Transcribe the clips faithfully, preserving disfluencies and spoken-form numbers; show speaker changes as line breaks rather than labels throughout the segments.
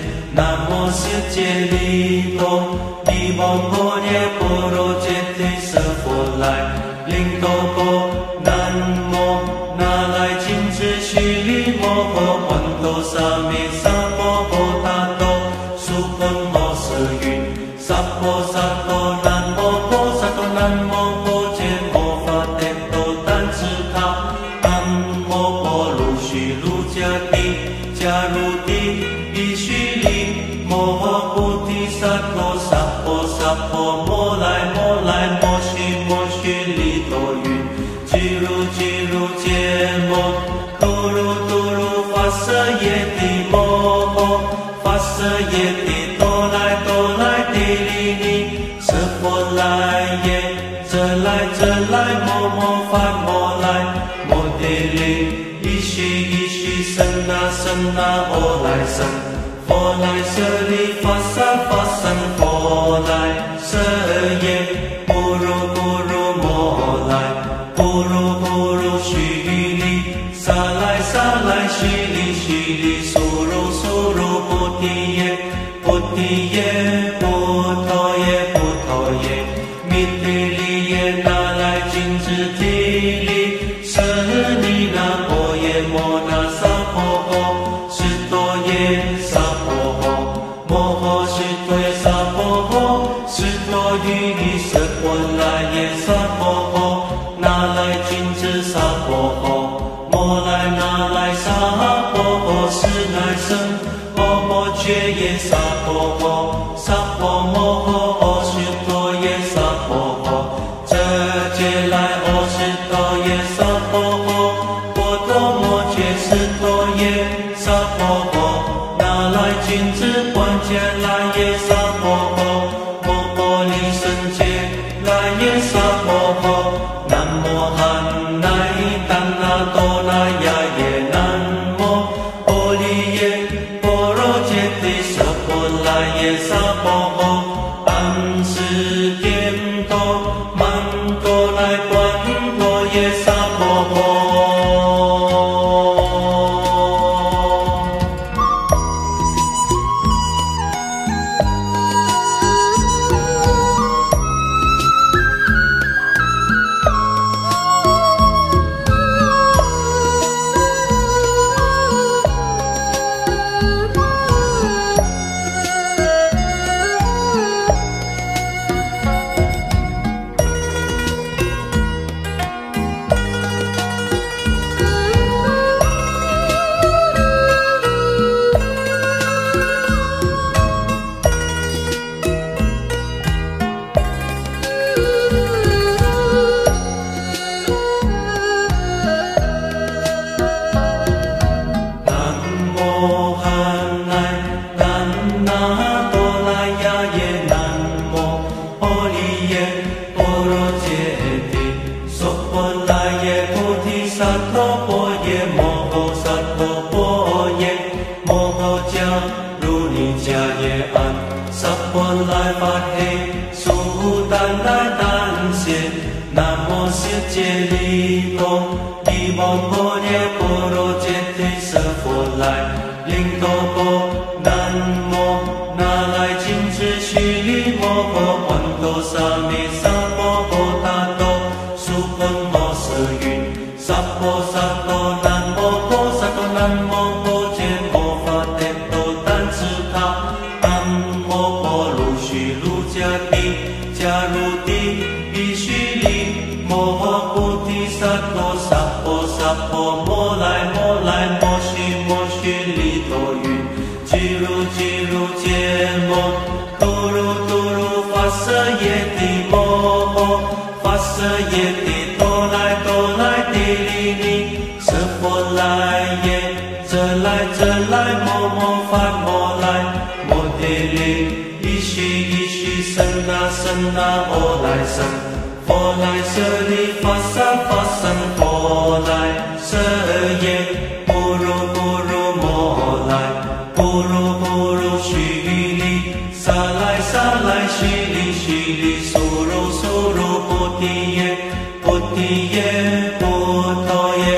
南无世界利多，利摩婆耶波罗揭谛舍佛来，灵多波，南无那来金智须利摩诃环多沙弥萨婆诃他多，苏婆摩舍云，萨婆萨多南摩婆萨多南摩婆揭摩法帝多丹智他，南摩婆卢须卢迦帝迦卢帝比须利摩诃菩提萨埵萨婆萨婆摩来摩来摩须摩须利多云，俱如俱如揭摩，度如度如发舍耶帝摩诃，发舍耶帝多来多来帝利利，舍佛来耶，这来这来摩摩发摩来，摩帝利，依须依须僧那僧那阿来僧，佛来舍利发萨发僧佛来舍耶，不如不如摩来，不如不如须利，萨来萨来须利须利，苏如苏如菩提耶，菩提耶，菩提耶，菩提耶，弥帝利耶，那来金智提利，舍利那婆耶摩那萨婆诃，是多耶萨婆诃，摩诃是多耶萨婆诃，是多于利舍佛来耶萨婆诃，那来金智萨婆诃，摩来那来萨婆诃，是乃僧阿婆却耶萨婆诃，萨婆摩诃阿是多耶萨婆诃，这劫来阿是多耶萨婆诃，波多摩却是多耶萨婆诃，那来金智观界来耶萨婆诃，摩婆利胜界来耶萨婆诃，南无汉那丹那多那呀耶，南无婆利耶波罗揭谛舍佛来耶萨婆诃，安世颠多曼多来观多耶萨婆诃。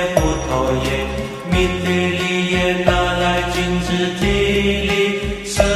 弥帝利耶那来金智提利舍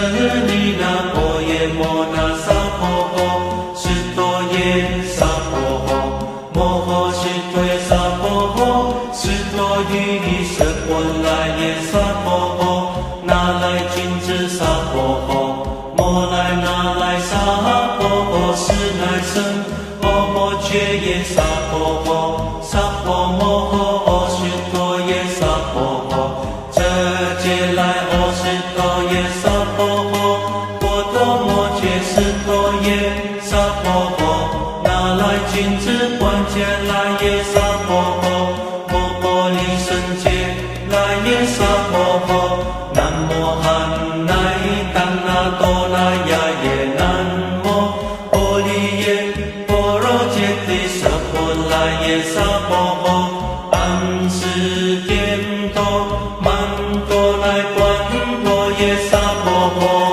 斯多耶萨婆诃，那来金枝冠节来耶萨婆诃，摩诃利胜节来耶萨婆诃，南无汉乃怛那多那呀耶南无波利耶波罗揭谛娑婆来耶萨婆诃，安世颠陀曼多来观多耶萨婆诃。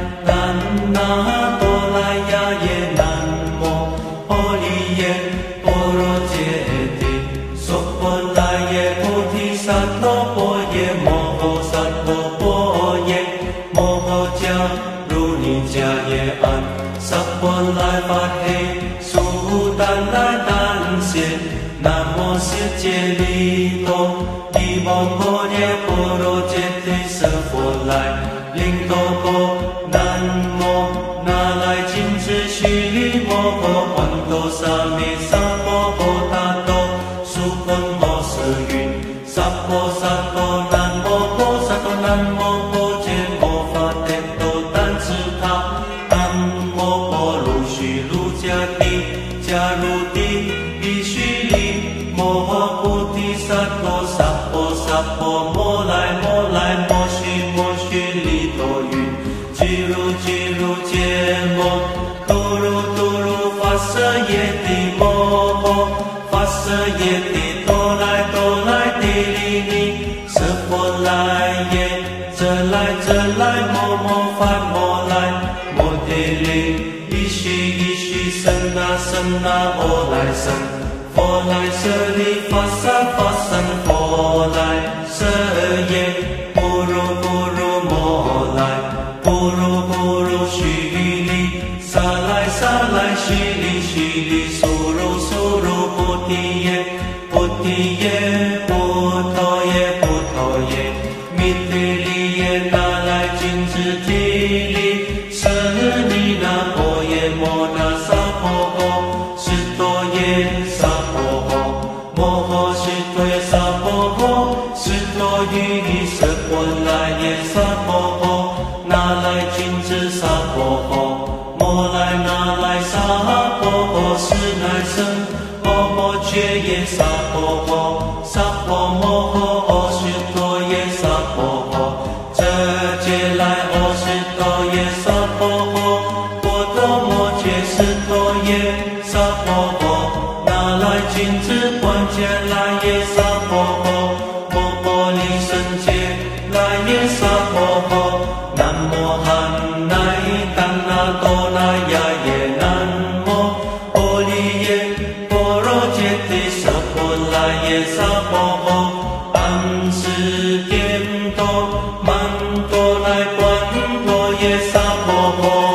那多来呀耶南无波利耶波丹来丹仙，南无世界利多，利摩诃耶波罗揭谛舍佛来，灵多波，南无那来金智须利摩诃洹多沙弥萨婆诃达多，苏坤摩舍云，萨婆萨婆南摩婆萨婆南摩婆揭摩法帝多丹智他，南摩婆卢须卢迦帝迦卢帝必须利摩诃菩提萨埵萨婆萨婆摩来摩来摩须摩须利多云，俱如俱如揭摩，度如度如发舍耶帝摩诃，发舍耶帝多来多来帝利尼，舍佛来耶，这来这来摩摩发摩来，摩帝利，一须一须僧那僧那阿来僧，佛来舍利发萨发僧佛来舍耶，不如不如摩来，不如不如须利，萨来萨来须利须利，苏如苏如菩提耶，菩提耶，菩陀耶，菩陀耶，弥帝利耶，那来金智提利，舍利那婆耶，摩那萨婆诃，斯多耶萨婆诃，摩诃斯多耶萨婆诃，斯多于舍佛来耶萨婆诃，那来金智萨婆诃，摩来那来萨婆诃，是乃僧，摩诃却耶萨婆诃，萨婆摩诃阿须多耶萨婆诃，这劫来阿须多耶萨婆诃，波多摩揭斯多耶萨婆诃，那来金智观界来耶萨婆诃，摩婆利胜界来耶萨婆诃，南无汉那怛那多那呀耶，南无阿利耶波罗揭谛舍佛来耶萨婆诃，安世颠多曼多来观多耶萨婆诃。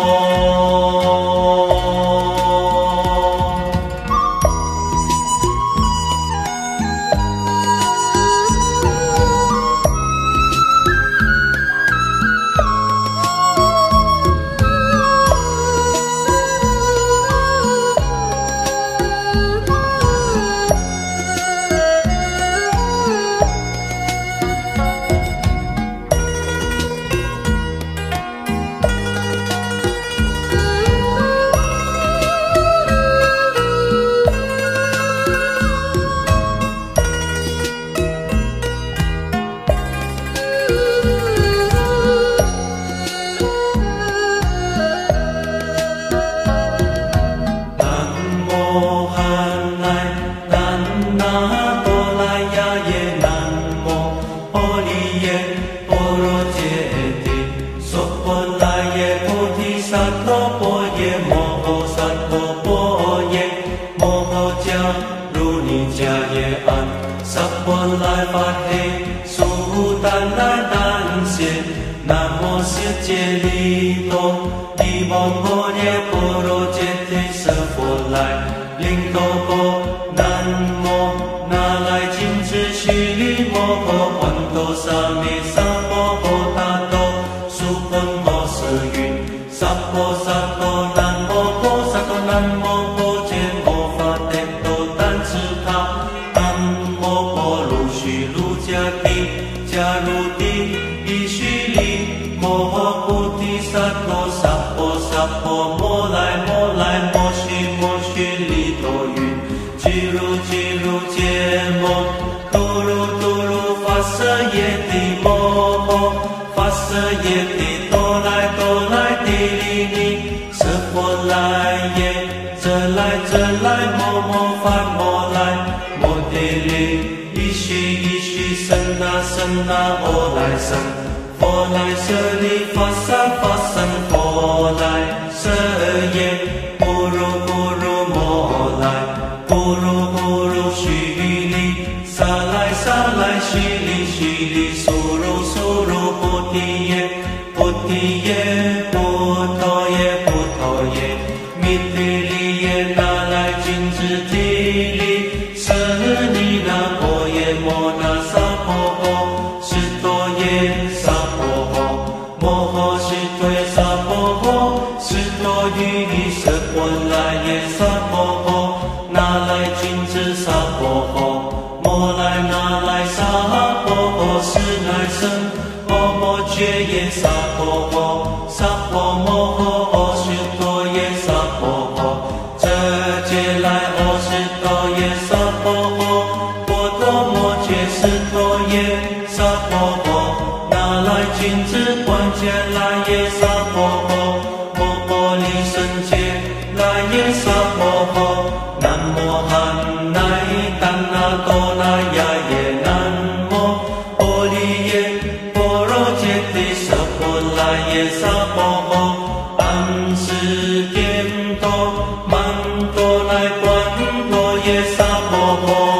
弥帝利耶那来金智
智体力，舍尼那波耶摩那萨婆诃，斯多耶萨婆诃，摩诃斯多耶萨婆诃，斯多于舍波来耶萨婆诃，那来君子萨婆诃，摩来那来萨婆诃，是乃生，摩摩觉耶萨婆诃，萨婆摩诃，斯多耶萨婆诃，遮戒来阿斯多耶萨婆诃，波多摩揭斯多耶萨婆诃，那来君子观戒来耶萨婆诃，摩波利胜戒来耶萨婆诃，南无汉乃丹那多那呀耶南无波利耶波罗揭谛舍波来耶萨婆诃，安世颠多曼多来观多耶萨婆诃。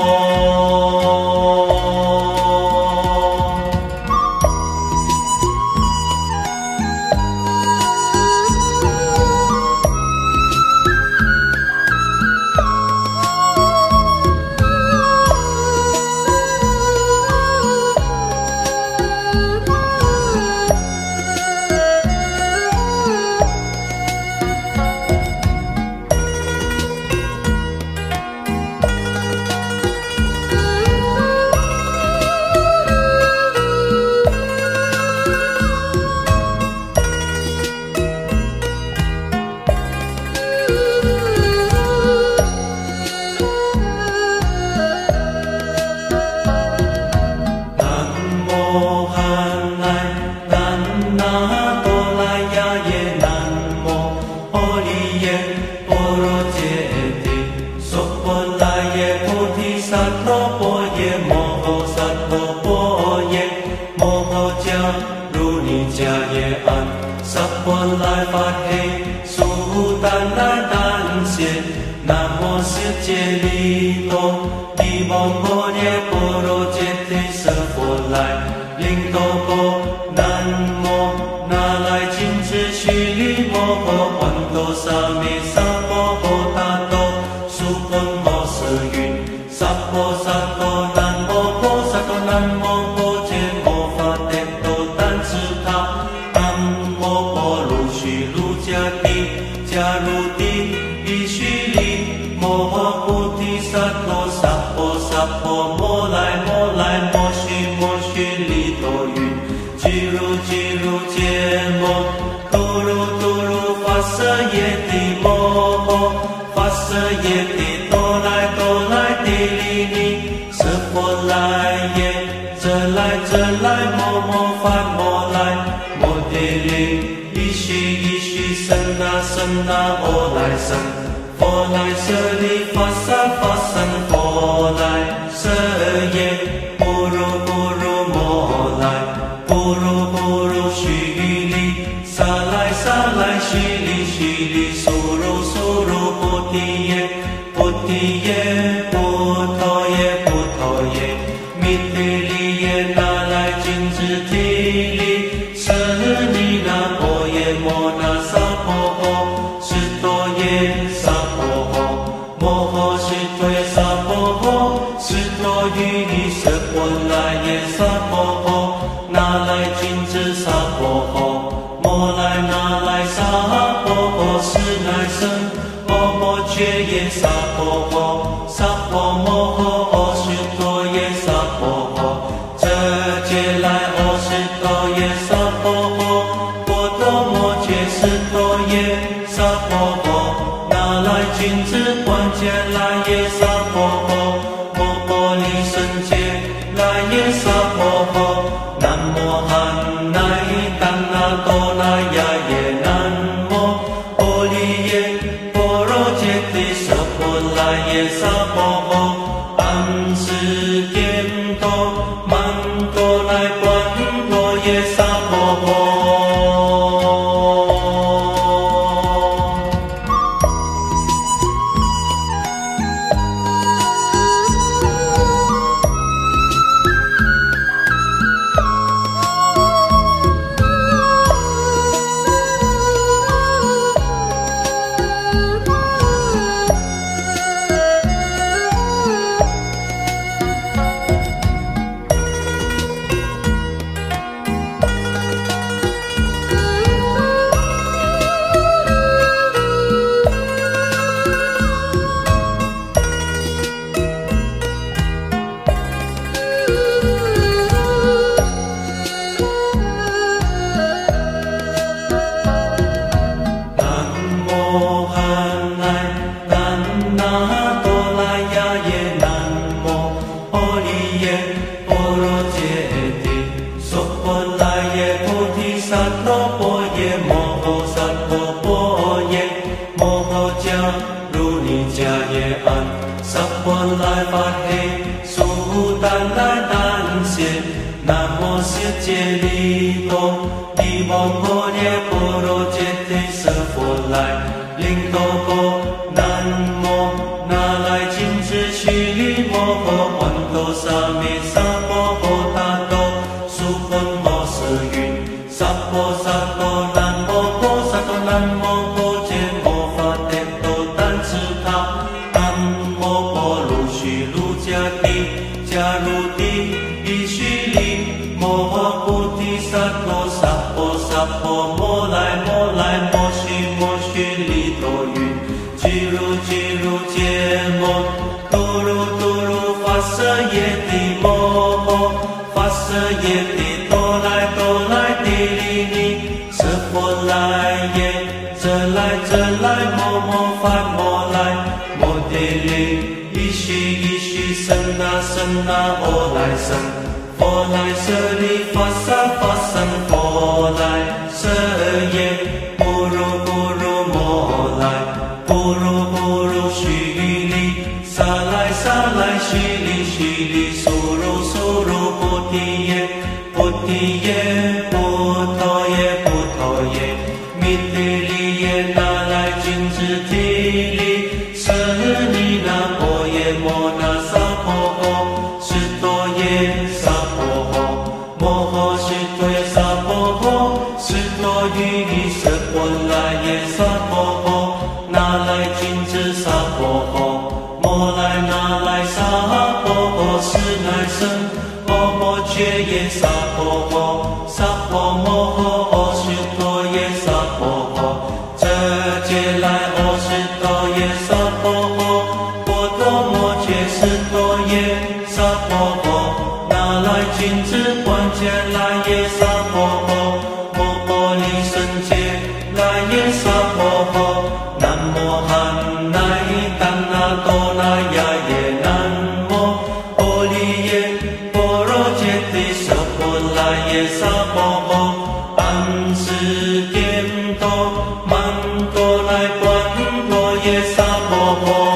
那多拉呀耶南无阿利耶波罗揭谛娑婆拉耶菩提萨埵波耶摩诃萨埵波耶摩诃迦如尼迦耶安萨婆来法嘿苏丹来丹谢南无世界利多利摩诃耶波罗揭谛舍佛来灵多波南无那来金智须利摩诃洹多沙弥萨婆诃达多苏婆摩斯云萨婆萨多南摩诃萨多南摩诃揭摩法帝多丹智他南摩婆卢须卢迦帝迦卢帝伊须利摩诃菩提萨埵萨婆萨婆摩来摩来摩须摩须利多云俱卢俱卢揭摩多卢多卢发舍耶帝摩诃发舍耶帝多来多来帝利尼舍婆来耶遮来遮来摩摩发摩来摩帝利伊须伊须僧那僧那阿来僧佛来舍利发萨发僧佛来舍耶不如不如摩来不如不如须利萨来萨来须利须利苏如苏如菩提耶菩提耶菩陀耶菩陀耶弥帝利耶那来金智提利舍尼那婆耶摩那萨婆诃释多耶萨婆诃摩诃释多耶萨婆诃释多于舍婆来耶萨婆诃那来金智萨婆诃摩来那来萨婆诃是乃僧摩摩揭耶萨婆诃萨婆摩诃阿释多耶萨婆诃遮揭来阿释多耶萨婆诃波多摩揭释多耶萨婆诃那来金智观揭来耶萨婆诃摩婆利胜揭来耶萨婆诃南无汉那丹那多那呀耶南无阿利耶波罗揭谛舍婆来耶萨婆诃安世颠多曼多来观多耶萨婆诃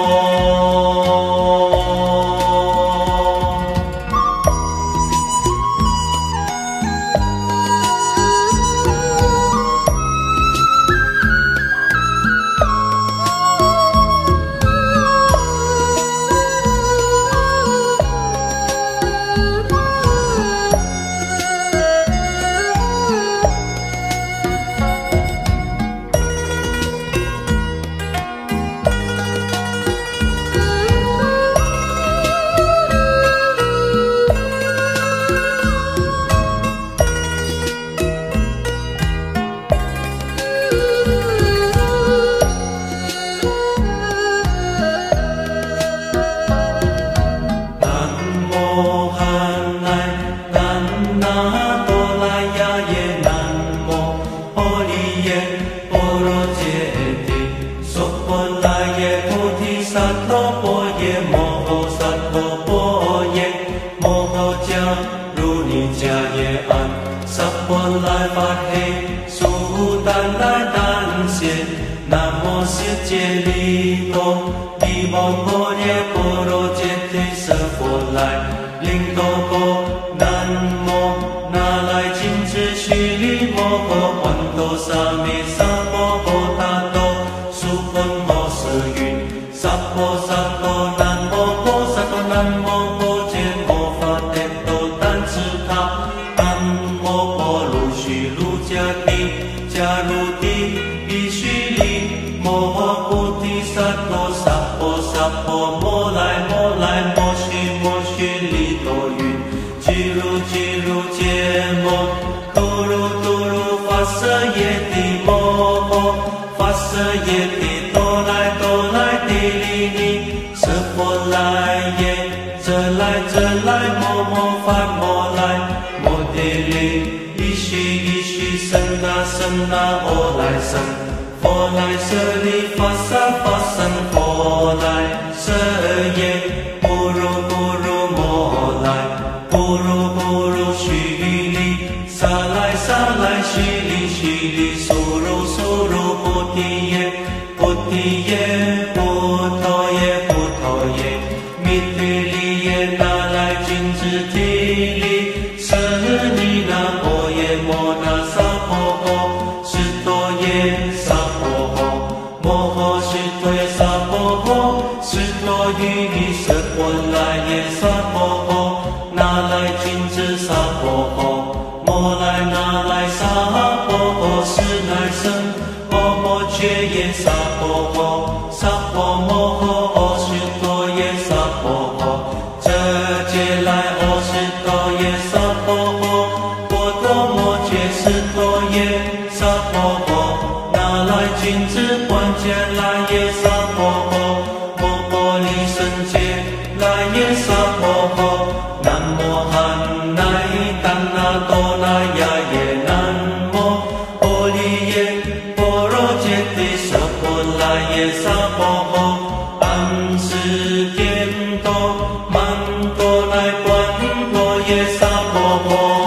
僧那阿来僧佛来舍利发萨发僧佛来耶，弥陀利耶那来金智提利，舍尼那婆耶摩那萨婆诃，斯多耶萨婆诃，摩诃斯多耶萨婆诃，斯多于利舍婆来耶萨婆诃，那来金智萨婆诃，摩来那来萨婆诃，是乃生摩摩揭耶萨婆诃，萨婆摩诃阿须多耶萨婆诃，遮揭来阿须多耶萨婆诃，波多摩揭斯多耶萨婆诃，那来金智观揭来耶萨婆诃，摩婆利胜揭来耶萨婆诃，南无汉那达那多那呀耶南无婆利耶波罗揭谛舍婆来耶萨婆诃，安世颠多曼多来观多耶萨婆诃。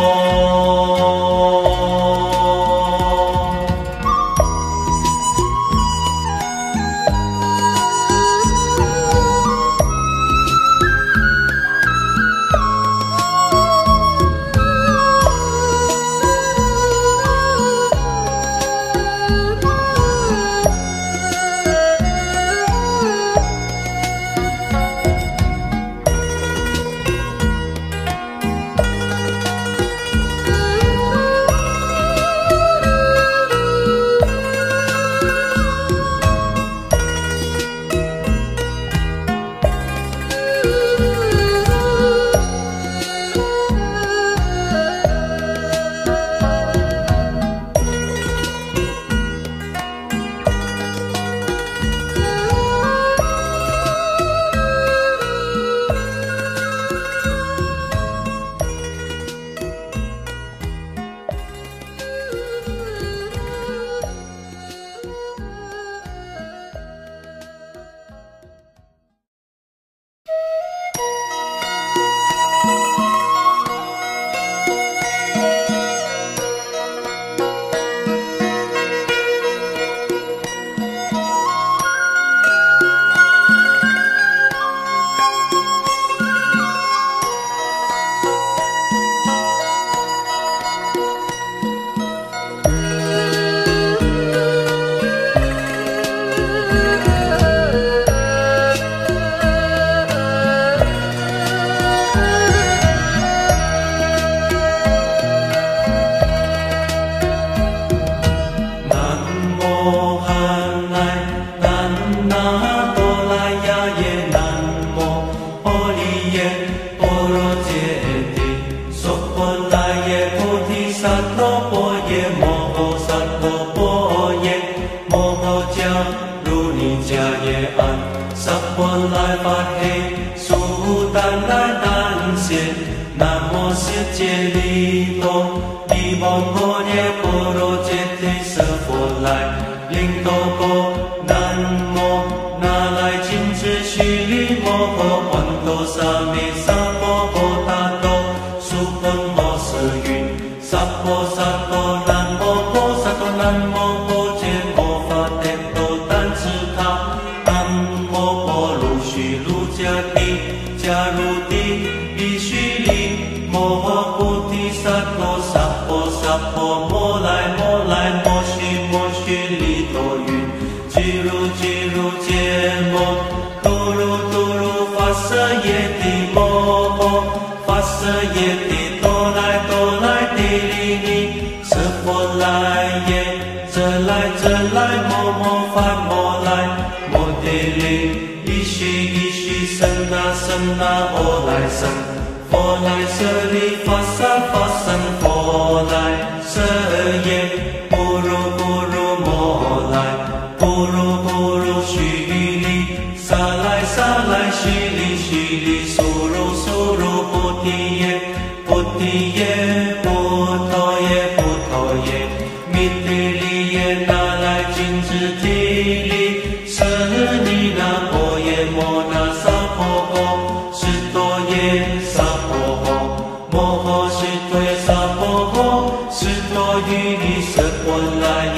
摩诃斯多耶萨婆诃，斯多于利舍婆来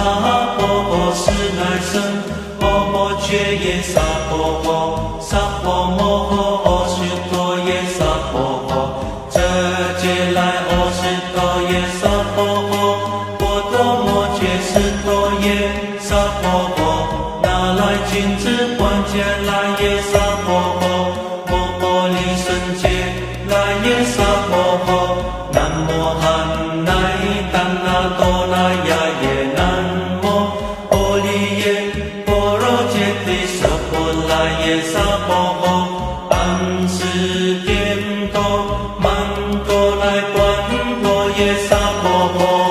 婆婆是乃生，婆婆却耶萨婆婆，萨婆摩诃阿须多耶萨婆婆，这劫来阿须多耶萨婆婆，波多摩揭斯多耶萨婆婆，那来君子观戒来耶萨婆婆，摩婆利胜戒来耶萨婆婆，南无汉乃丹那多那呀耶南无波利耶波罗揭谛娑婆来耶萨婆婆，安世颠多曼多来观多耶萨婆婆。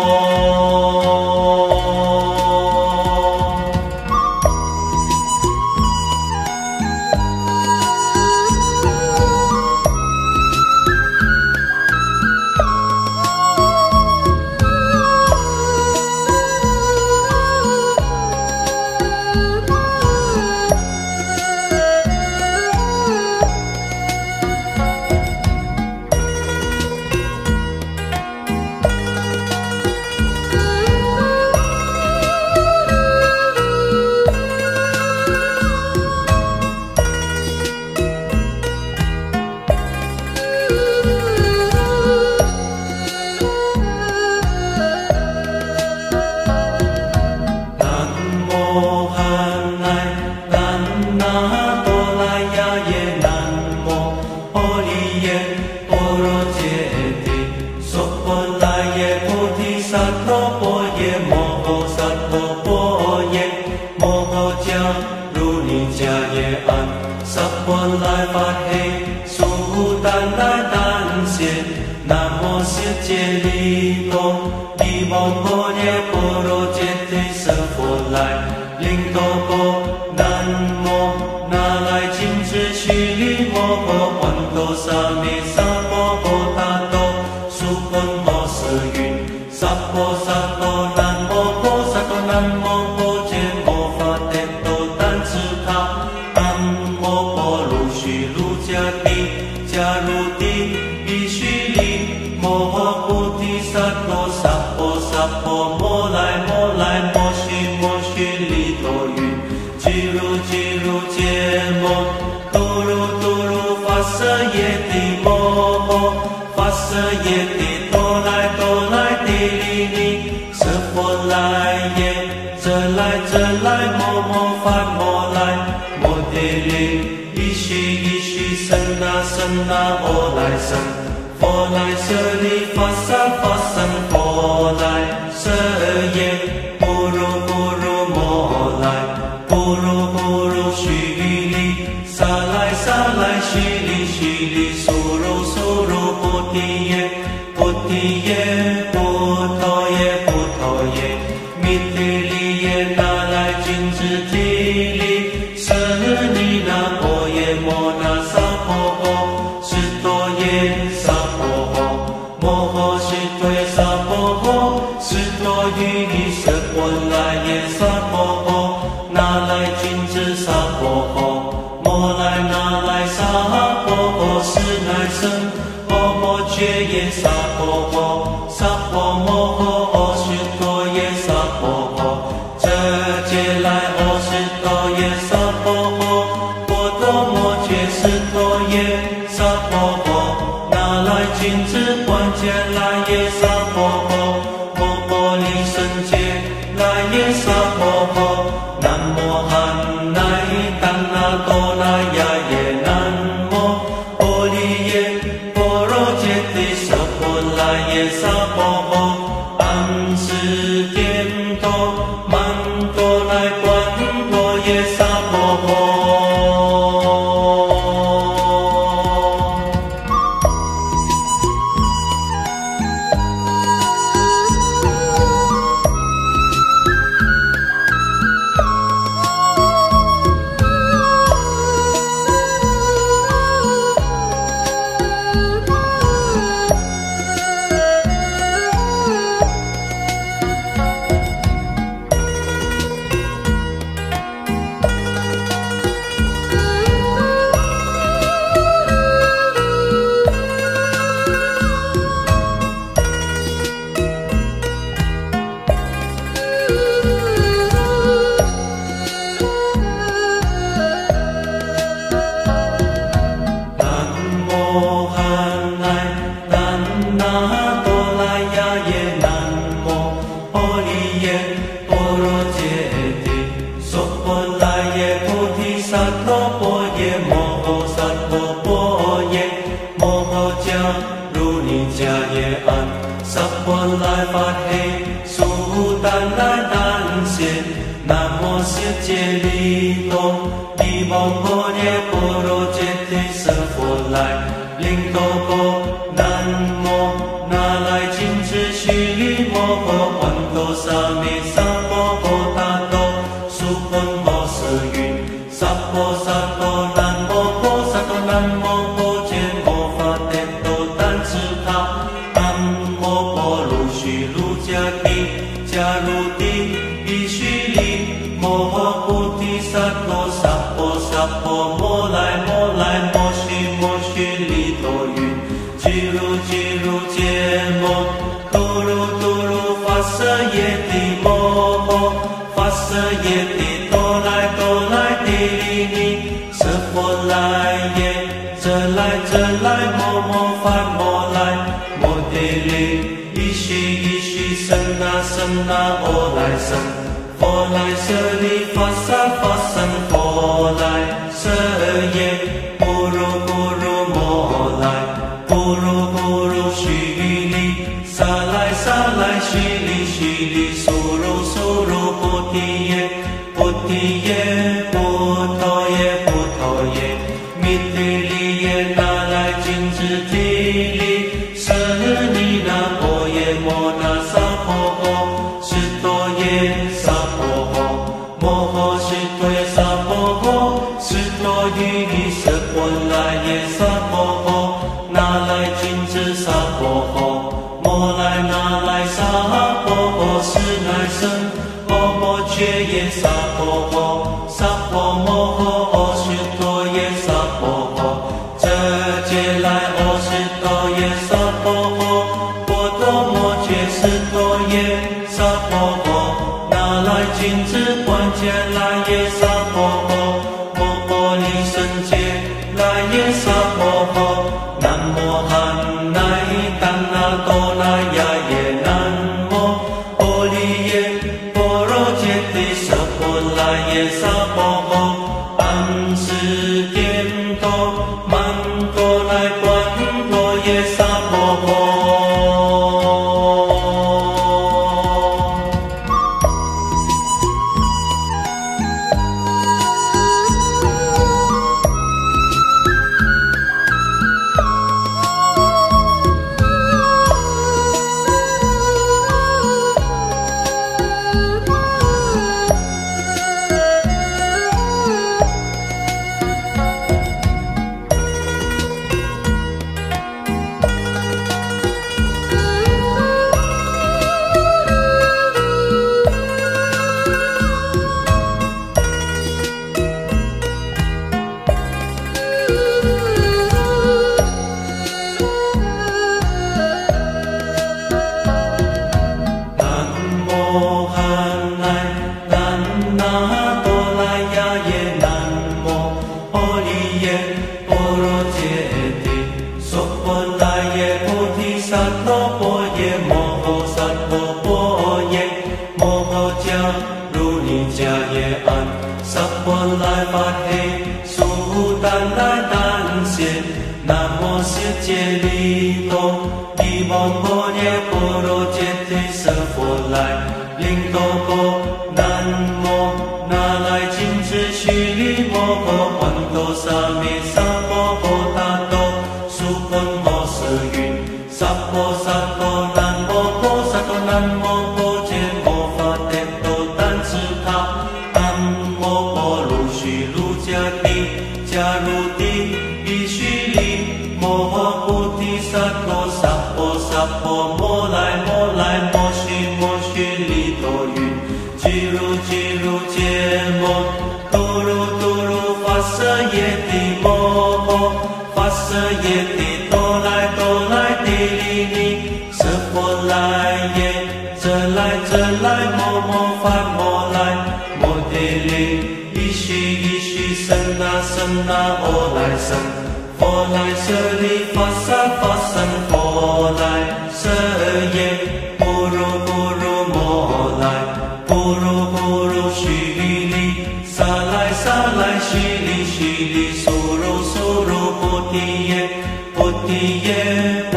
仙。南无世界利多利蒙波耶波罗揭谛舍佛来，灵多波南无那来金智须利摩诃洹多沙弥萨婆诃他多苏坤摩舍云萨婆萨多南无婆萨多南无婆揭摩法帝多丹智他南无婆卢须卢迦帝迦卢帝比须利摩诃菩提萨埵萨婆萨婆摩来摩来摩须摩须利多云俱如俱如揭摩度如度如发舍耶帝摩诃发舍耶帝多来多来帝利尼舍佛来耶遮来遮来摩摩发摩来摩帝利依须依须僧那僧那阿来僧佛来舍利发萨发僧佛来舍耶不如不如摩来不如不如须利萨来萨来须利须利苏如苏如菩提耶菩提耶菩提耶菩提耶弥帝利耶那来金智提利舍利那婆耶摩那萨婆诃释多耶萨婆诃摩诃释多耶萨婆诃释多于利舍婆来耶萨婆诃那来金智萨婆诃摩来那来萨婆诃是乃僧阿摩揭耶萨婆诃萨婆摩诃阿释多耶萨婆诃遮揭来阿释多耶萨婆诃波多摩揭释多耶萨婆诃那来金智观揭来耶萨婆诃摩诃利胜揭来耶萨婆诃南无汉那达那多那呀耶南无阿利耶波罗揭谛舍佛来耶萨婆诃安世颠多曼多来观多耶萨婆诃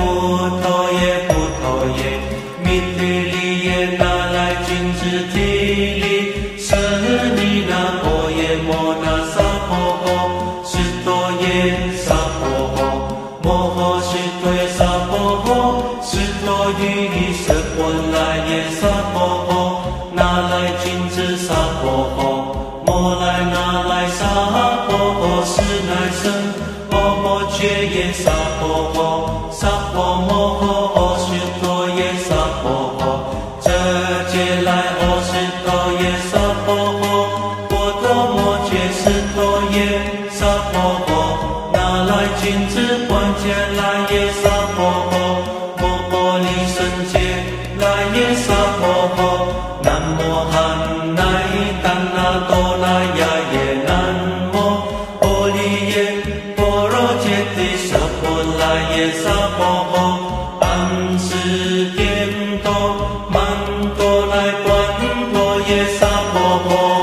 菩提耶，弥帝利耶那来金智提里，舍利那波耶摩那萨婆诃，斯多耶萨婆诃，摩诃斯多耶萨婆诃，斯多于舍波来耶萨婆诃，那来金智萨婆诃，摩来那来萨婆诃，是乃生，摩摩揭耶萨婆诃，萨婆摩诃，阿须多耶萨婆诃，遮揭来阿须多耶萨婆诃，波多摩揭斯多耶萨婆诃，那来金智观揭来耶萨婆诃，摩波利胜揭来耶萨婆诃，南无汉乃怛那多那呀耶南无波利耶波罗揭谛舍波来耶萨婆诃，安世颠多曼多来观多耶萨婆诃。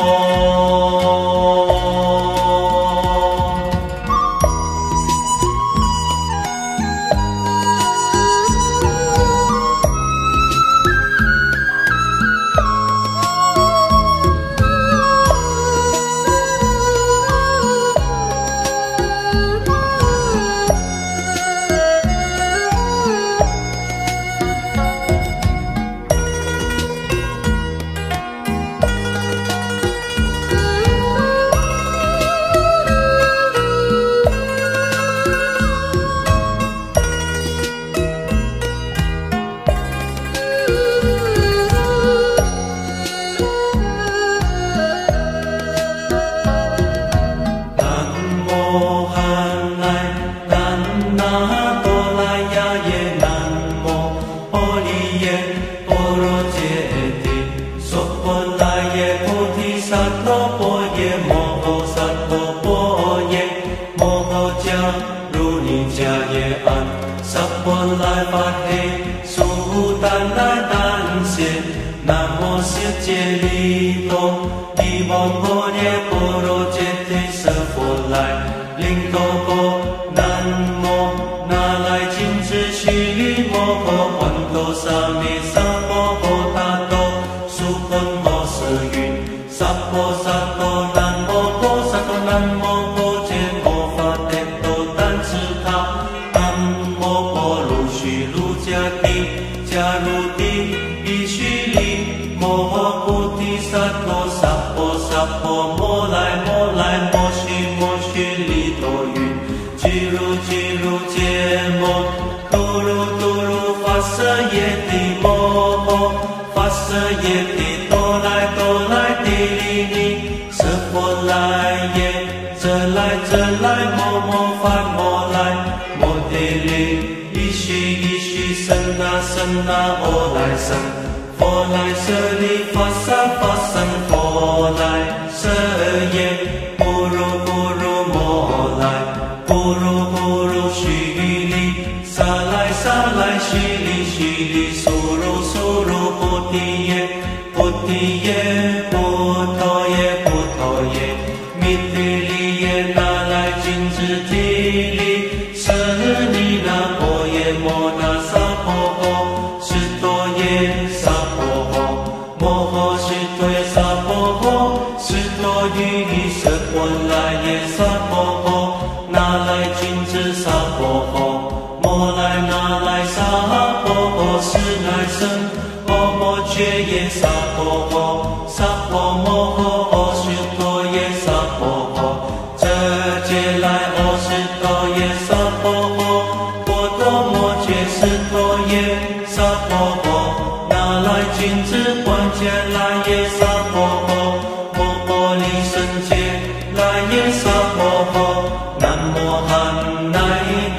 南无汉乃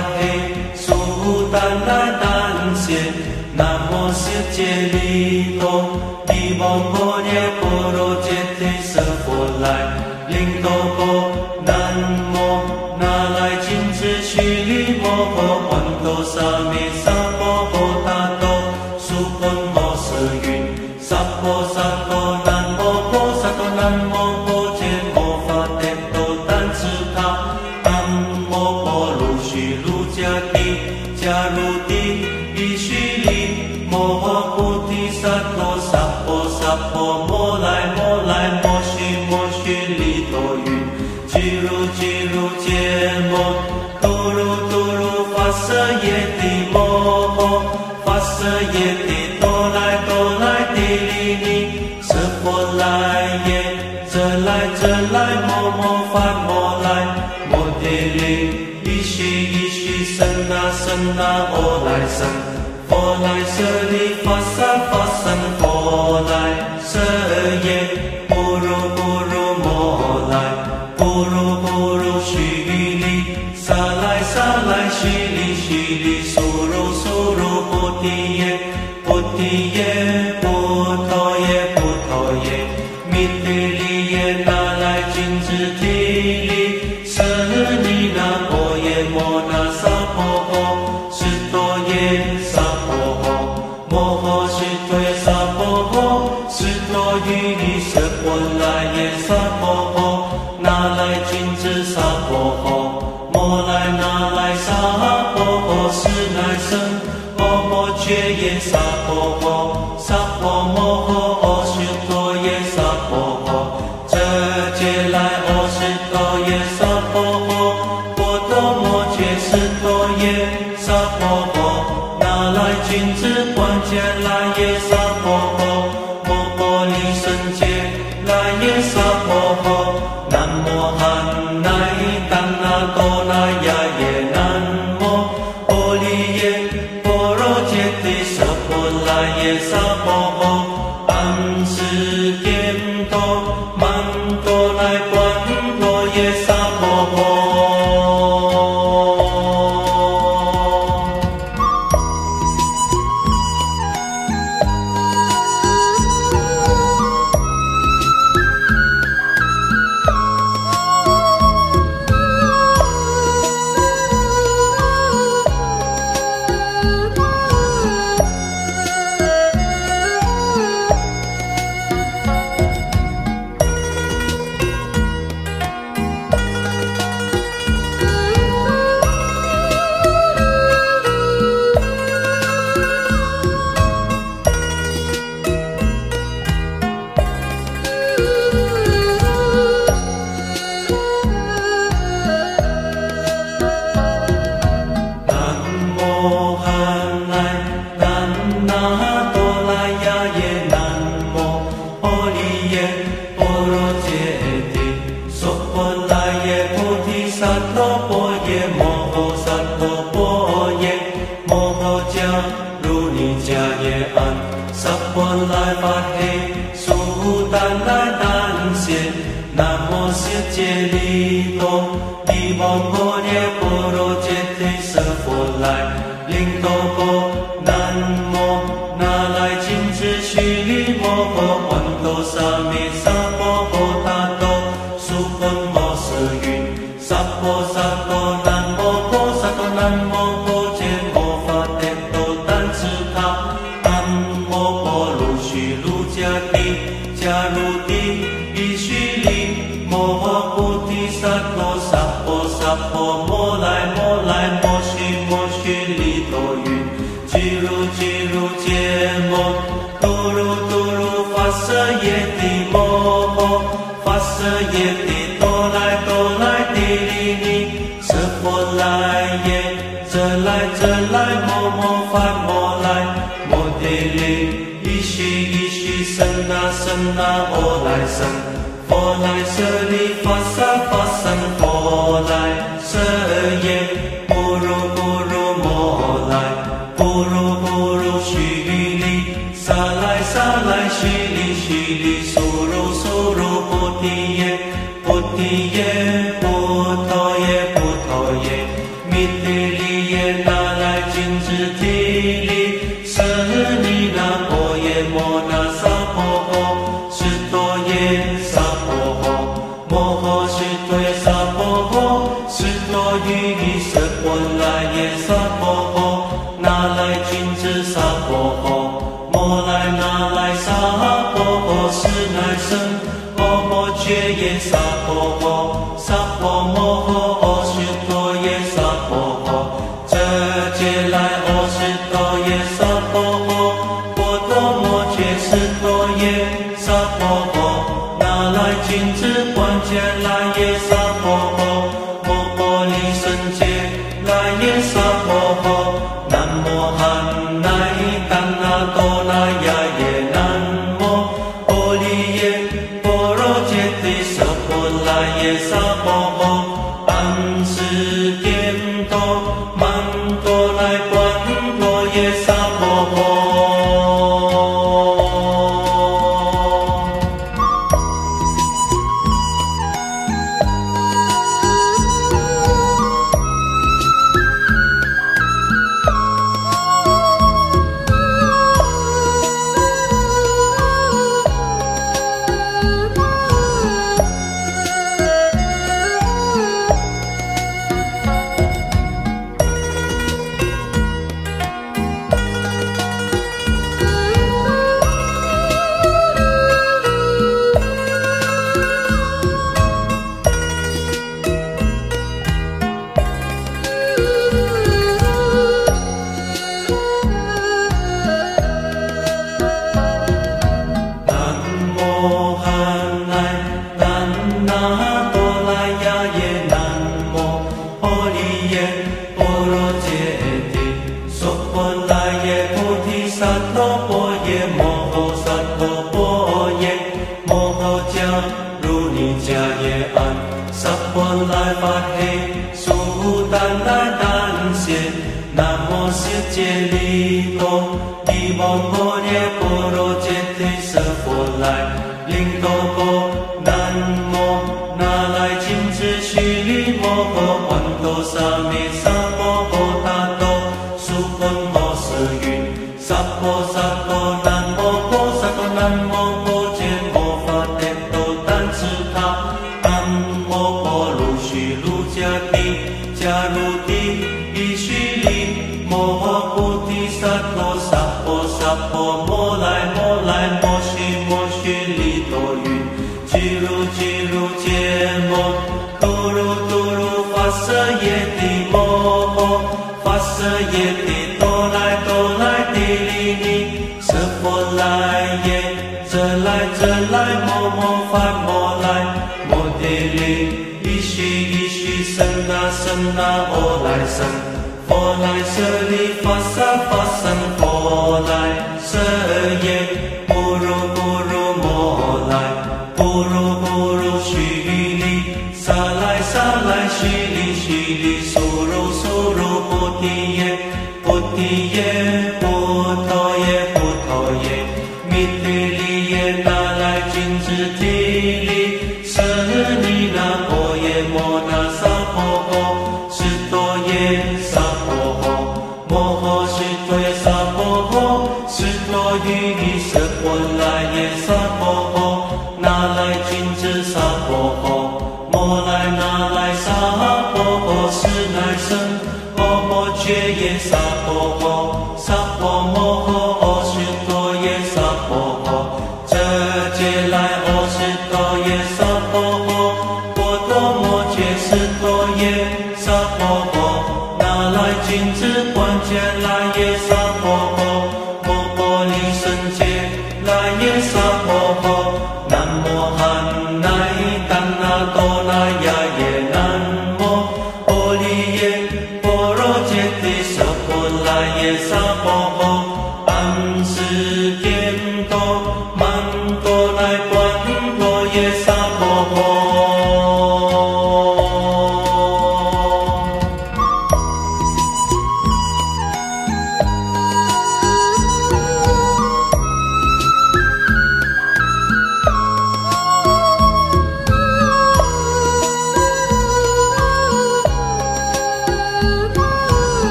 嘿，苏丹来丹仙，南无世界利多，地蒙波耶波罗揭谛舍佛来，灵多波，南无那来金智须利摩诃观多萨弥萨婆诃达多，苏婆摩舍云，萨婆萨多南摩婆萨多南摩婆揭摩法帝多丹智他，南摩婆卢须卢迦帝迦卢帝伊须利摩诃菩提萨埵萨婆萨婆摩来摩来摩须摩须利多云，俱如俱如揭摩，度如度如发舍耶帝摩诃，发舍耶帝多来多来帝利尼，舍佛来耶，这来这来摩摩发摩来，摩帝利伊须伊须僧那僧那阿来僧，佛来舍利发萨发僧佛来舍耶，不如不如摩来，不如不如须利，萨来萨来须利须利，苏如苏如菩提耶，菩提耶，菩陀耶，菩陀耶，弥帝利耶，那来金智提利，舍利那婆耶，摩那萨婆诃，斯多耶萨婆诃，摩诃斯多耶萨婆诃，斯多于利舍婆来耶萨婆诃，那来金智萨婆诃，摩来那来萨婆诃，是乃僧，摩摩揭耶萨婆诃，萨婆摩诃阿须多耶萨婆诃，这揭来阿须多耶萨婆诃，波多摩揭斯多耶萨婆诃，那来金智观揭来耶萨婆诃，摩婆利胜揭来耶萨婆诃，南无汉乃怛那多那呀耶，南无波利耶波罗揭谛舍婆来耶萨婆诃，安世颠多曼多来观多耶萨婆诃。菩提耶，菩陀耶，菩陀耶，弥帝利耶那来金枝提利，舍尼那波耶摩那萨婆诃，斯多耶萨婆诃，摩诃斯多耶萨婆诃，斯多于伊舍波来耶萨婆诃，那来金枝萨婆诃，摩来那来萨婆诃，是乃生，摩摩揭耶萨婆诃，萨婆摩诃。金枝冠节来耶萨婆诃，摩波利胜节来耶萨婆诃，南无汉那怛那多那呀耶南无波利耶波罗揭谛舍波来耶萨婆诃，安世颠多曼多来观多耶萨婆诃。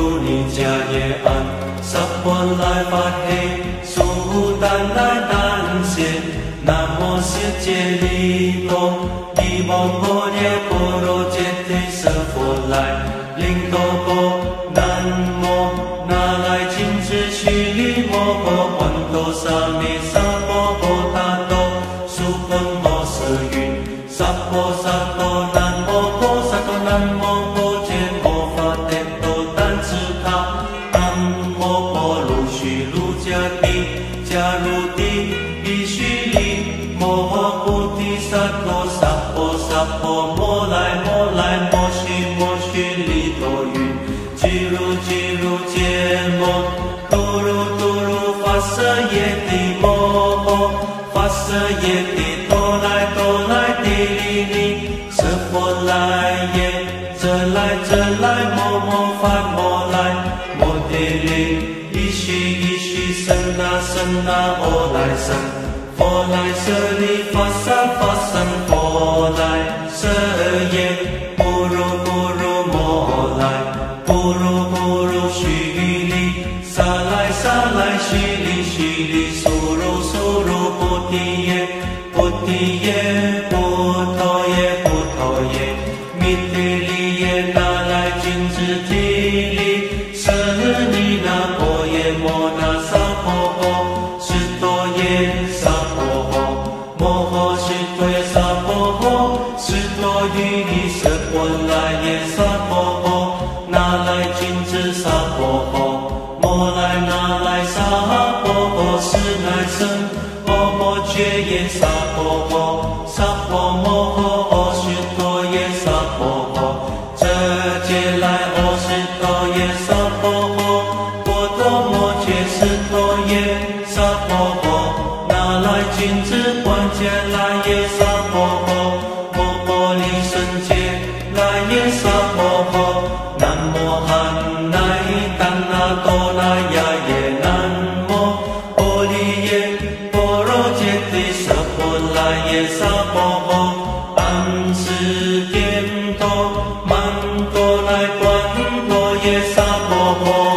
如尼迦耶安，萨婆来发嘿，苏丹来丹谢，南无世界利波，利波波耶波罗揭谛瑟佛来，灵多波，南无那来金智须利摩诃观多萨弥萨婆诃他多，苏坤摩瑟云，萨婆萨多南摩诃萨多南摩诃揭摩法帝多丹智他，南摩婆卢须卢迦帝迦卢帝比须利摩诃菩提萨多萨婆萨婆摩来摩来摩须摩须利多云，俱如俱如揭摩，度如度如发舍耶帝摩诃，发舍耶帝多来多来帝利利，舍佛来耶，这来这来摩摩发摩来，摩帝利，依须依须僧那僧那阿来僧，佛来舍利发萨发僧佛来舍耶，不如不如摩来，不如不如须利，萨来萨来须利须利，苏如苏如菩提耶，菩提耶，菩陀耶，菩陀耶，弥帝利耶，那来金智提利，舍尼那婆耶，摩那萨婆诃，释多耶萨婆诃，摩诃释多耶萨婆诃，释多于利舍婆来耶萨婆诃，那来金智萨婆诃，摩来那来萨婆诃，是乃僧，摩摩揭耶萨婆诃，萨婆摩诃阿释多耶萨婆诃，这揭来阿释多耶萨婆诃，波多摩揭释多耶萨婆诃，那来金智观揭来耶萨婆诃，摩婆利胜揭来耶萨婆诃，南无汉那丹那多那呀耶，南无波利耶波罗揭谛舍婆来耶萨婆诃，安世颠多曼多来观多耶萨婆诃。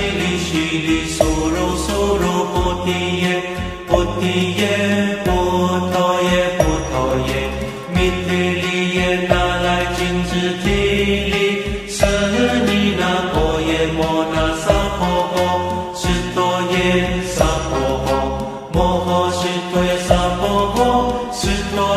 菩提耶，菩提耶，菩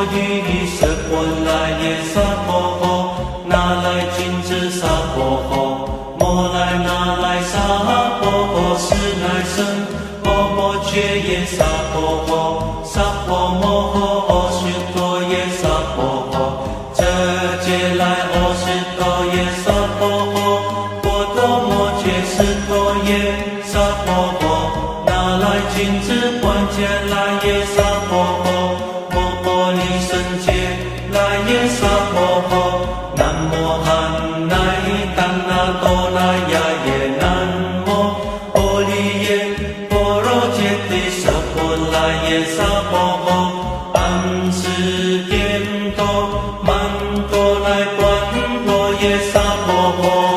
于一色波来耶萨婆诃，那来金枝萨婆诃，摩来那来萨婆诃，是乃生摩摩揭耶萨婆诃，萨婆摩诃阿须多耶萨婆诃，遮揭来阿须多耶萨婆诃，波多摩揭斯多耶萨婆诃，那来金枝观揭来耶萨婆诃，摩婆利胜揭来耶萨婆诃，南无汉那依怛那多那呀耶南无波利耶波罗揭谛舍波来耶萨婆诃，安世颠多曼多来观多耶萨婆诃。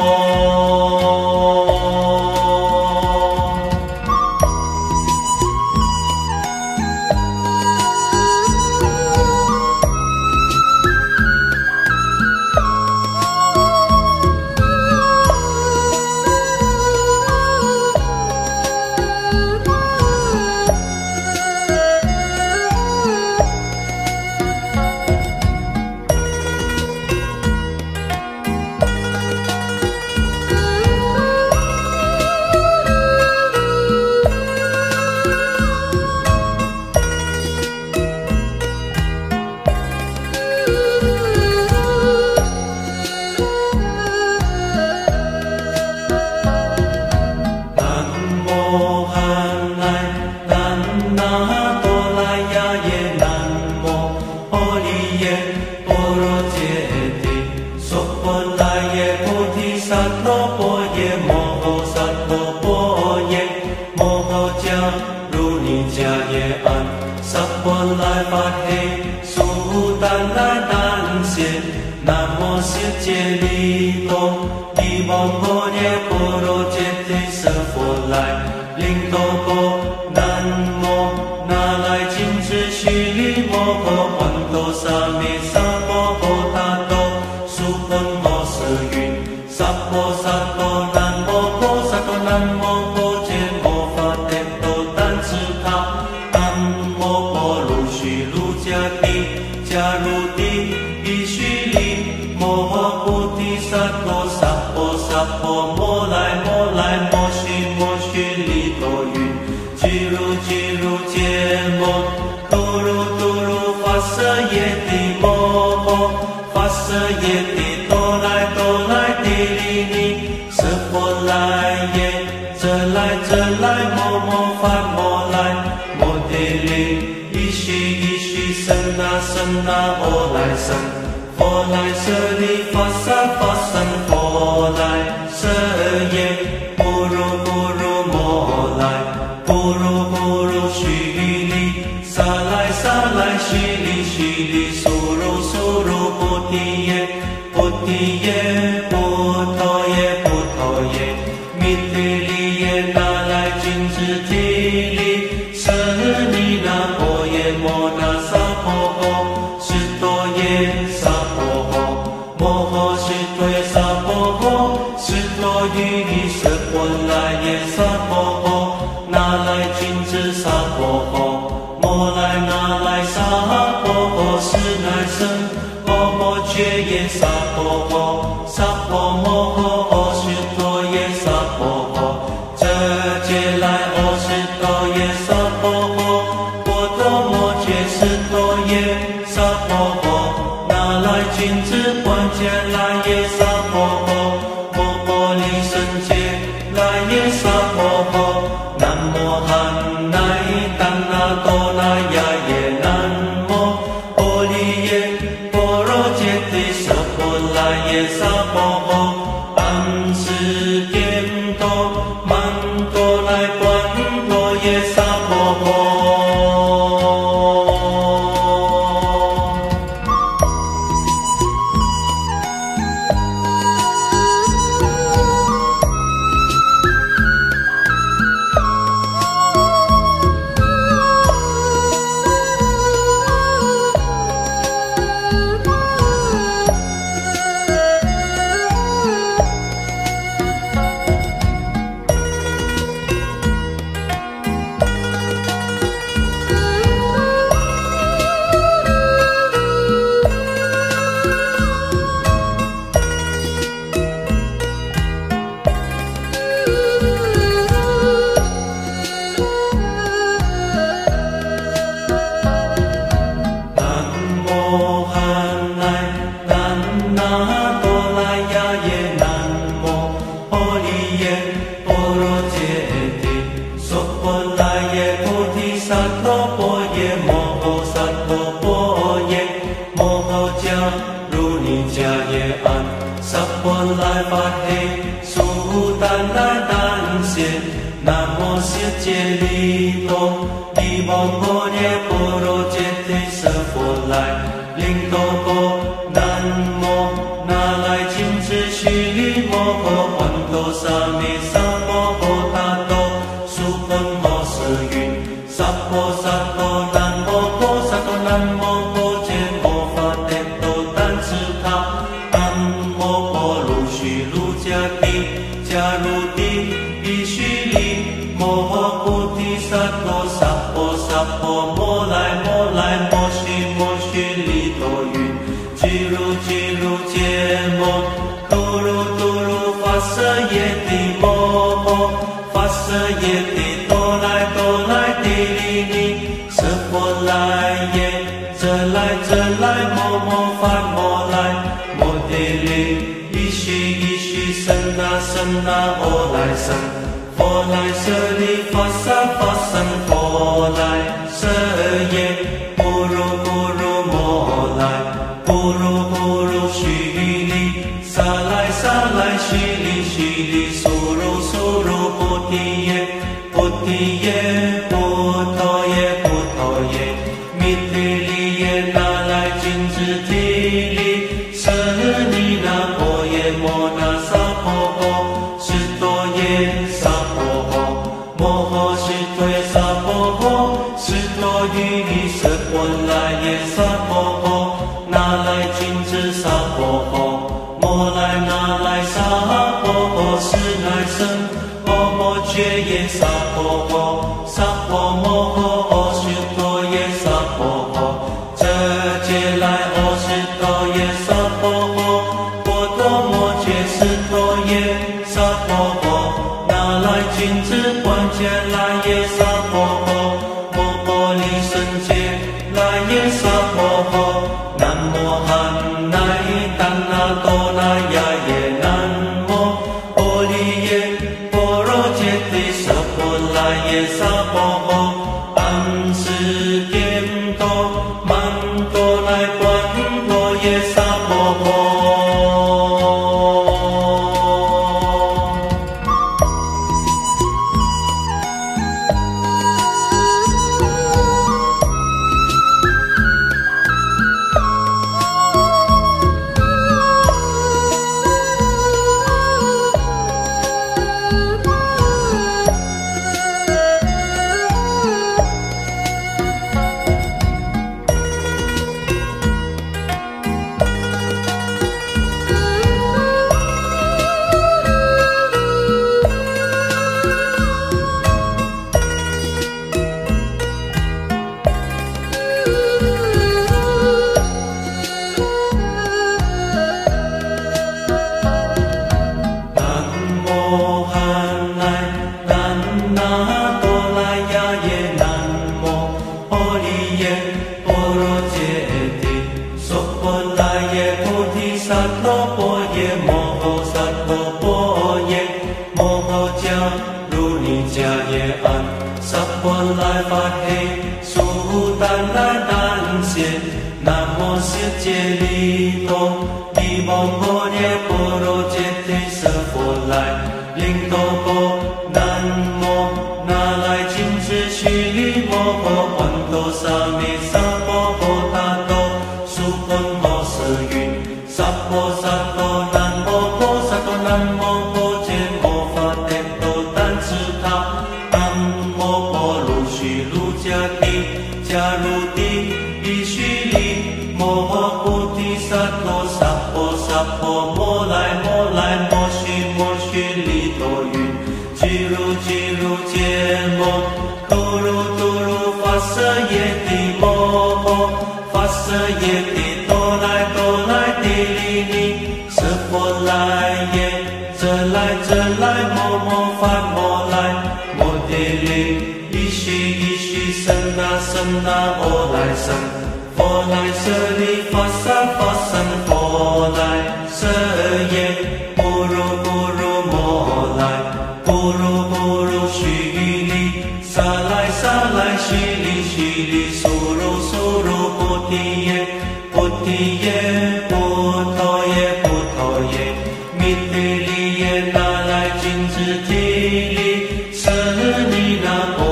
灵多波，南无那来金智须利摩诃，观多萨弥萨婆诃他多，苏婆摩斯云，萨婆萨多南无婆萨多南无婆揭摩法帝多丹智他，南无婆卢须卢迦帝迦卢帝比须利摩诃菩提萨埵萨婆萨婆摩来摩来摩须摩须利多云，俱卢俱卢揭摩，度卢度卢发舍耶帝摩诃，发舍耶帝多来多来帝利尼，舍婆来耶，则来则来摩摩发摩来，摩帝利，依须依须僧那僧那阿来僧，佛来舍利发萨发僧佛来舍耶，不如不如摩来，不如不如须利，萨来萨来须利须利，苏如苏如菩提耶，菩提耶，菩陀耶，菩陀耶，弥提利耶，那来金智提利，舍尼那婆耶，摩那萨婆诃，释多耶萨婆诃，摩诃释多耶萨婆诃，释多于利舍婆来耶萨婆诃，那来金智萨婆诃，摩来那来萨婆诃，是乃僧，阿摩揭耶萨婆诃，萨婆摩诃，阿释多耶萨婆诃，遮揭来阿释多耶萨婆诃，波多摩揭释多耶萨婆诃，那来金智观揭来耶萨婆诃，摩婆利胜揭来耶萨婆诃，南无汉那达那多那呀耶，南无波利耶波罗揭谛舍婆来耶萨婆诃，安世颠多曼多来观多耶萨婆诃。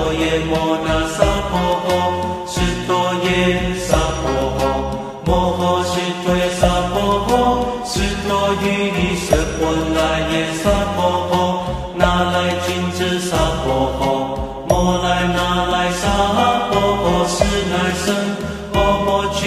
摩诃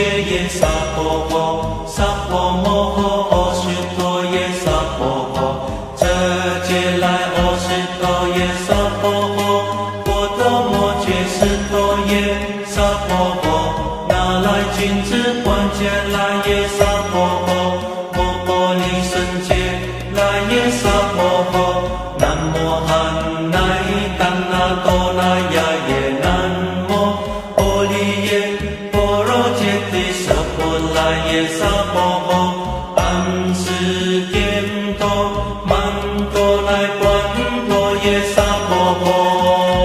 耶萨婆诃，萨婆摩诃阿须多耶萨婆诃，遮揭来阿须多耶萨婆诃，波多摩揭斯多耶萨婆诃，那来君子观戒来耶萨婆诃，摩婆利胜戒来耶萨婆诃，南无汉那依当那多那呀耶南无波利耶波罗揭谛舍波来耶萨婆诃，安世颠多曼多来观多耶萨婆诃。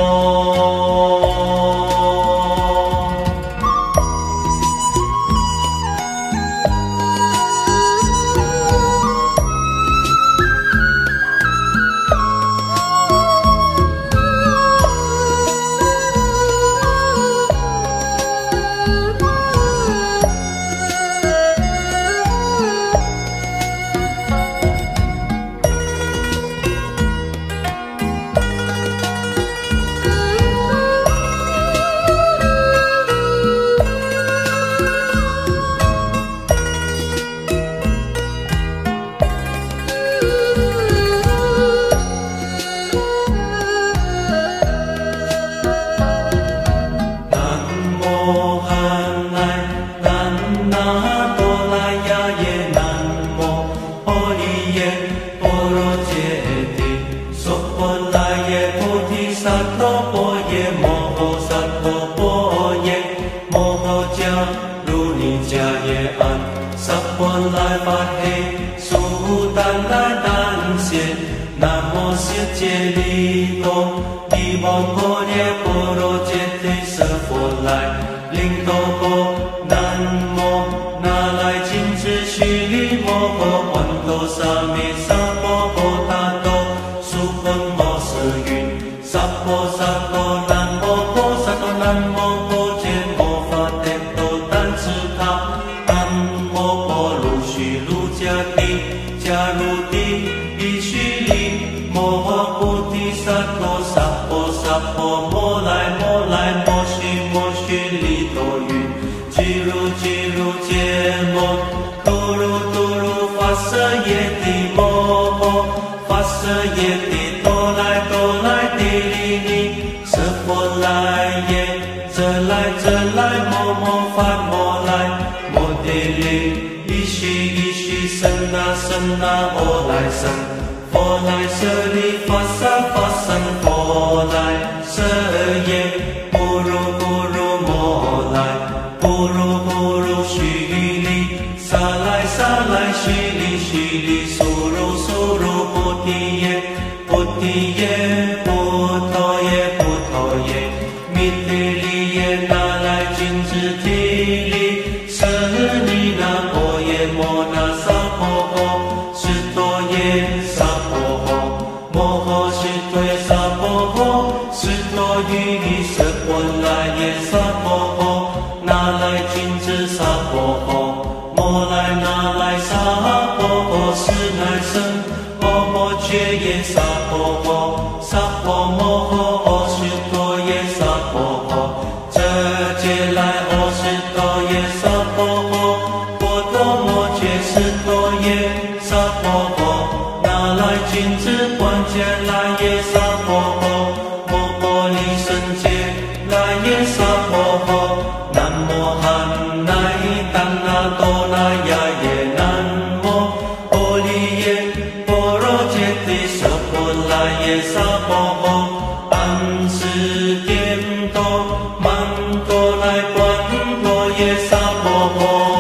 揭利多，利摩诃耶波罗揭谛舍佛来，林多波南摩那来金智须利摩诃观多萨弥萨婆诃他多苏坤摩舍云萨婆萨多南摩诃萨多南摩诃揭摩法天多丹智他南摩婆卢须卢迦帝迦卢帝伊须利摩诃菩提萨埵萨婆萨婆摩来摩来摩须摩须利多云俱卢俱卢揭摩多卢多卢发舍耶帝摩诃发舍耶帝多来多来帝利尼舍佛来耶遮来遮来摩摩发摩来摩帝利伊须伊须僧那僧那阿来僧佛来舍利发萨发僧佛来舍耶不如不如摩来不如不如须利萨来萨来须利须利苏如苏如菩提耶菩提耶菩提耶菩提耶弥帝利耶那来君子提利舍利那婆耶摩那萨婆诃斯多耶萨婆诃摩诃斯多耶萨婆诃斯多于舍波来耶萨婆诃那来君子萨婆诃摩来那来萨婆诃是乃僧摩摩揭耶萨婆诃萨婆摩诃阿须多耶萨婆诃遮揭来阿须多耶萨婆诃波多摩揭斯多耶萨婆诃那来君子观戒来耶萨婆诃摩婆利胜戒来耶萨婆诃南无汉那依当那多那呀耶南无波利耶波罗揭谛舍佛来耶萨婆诃安世颠多曼多来观多耶萨婆诃。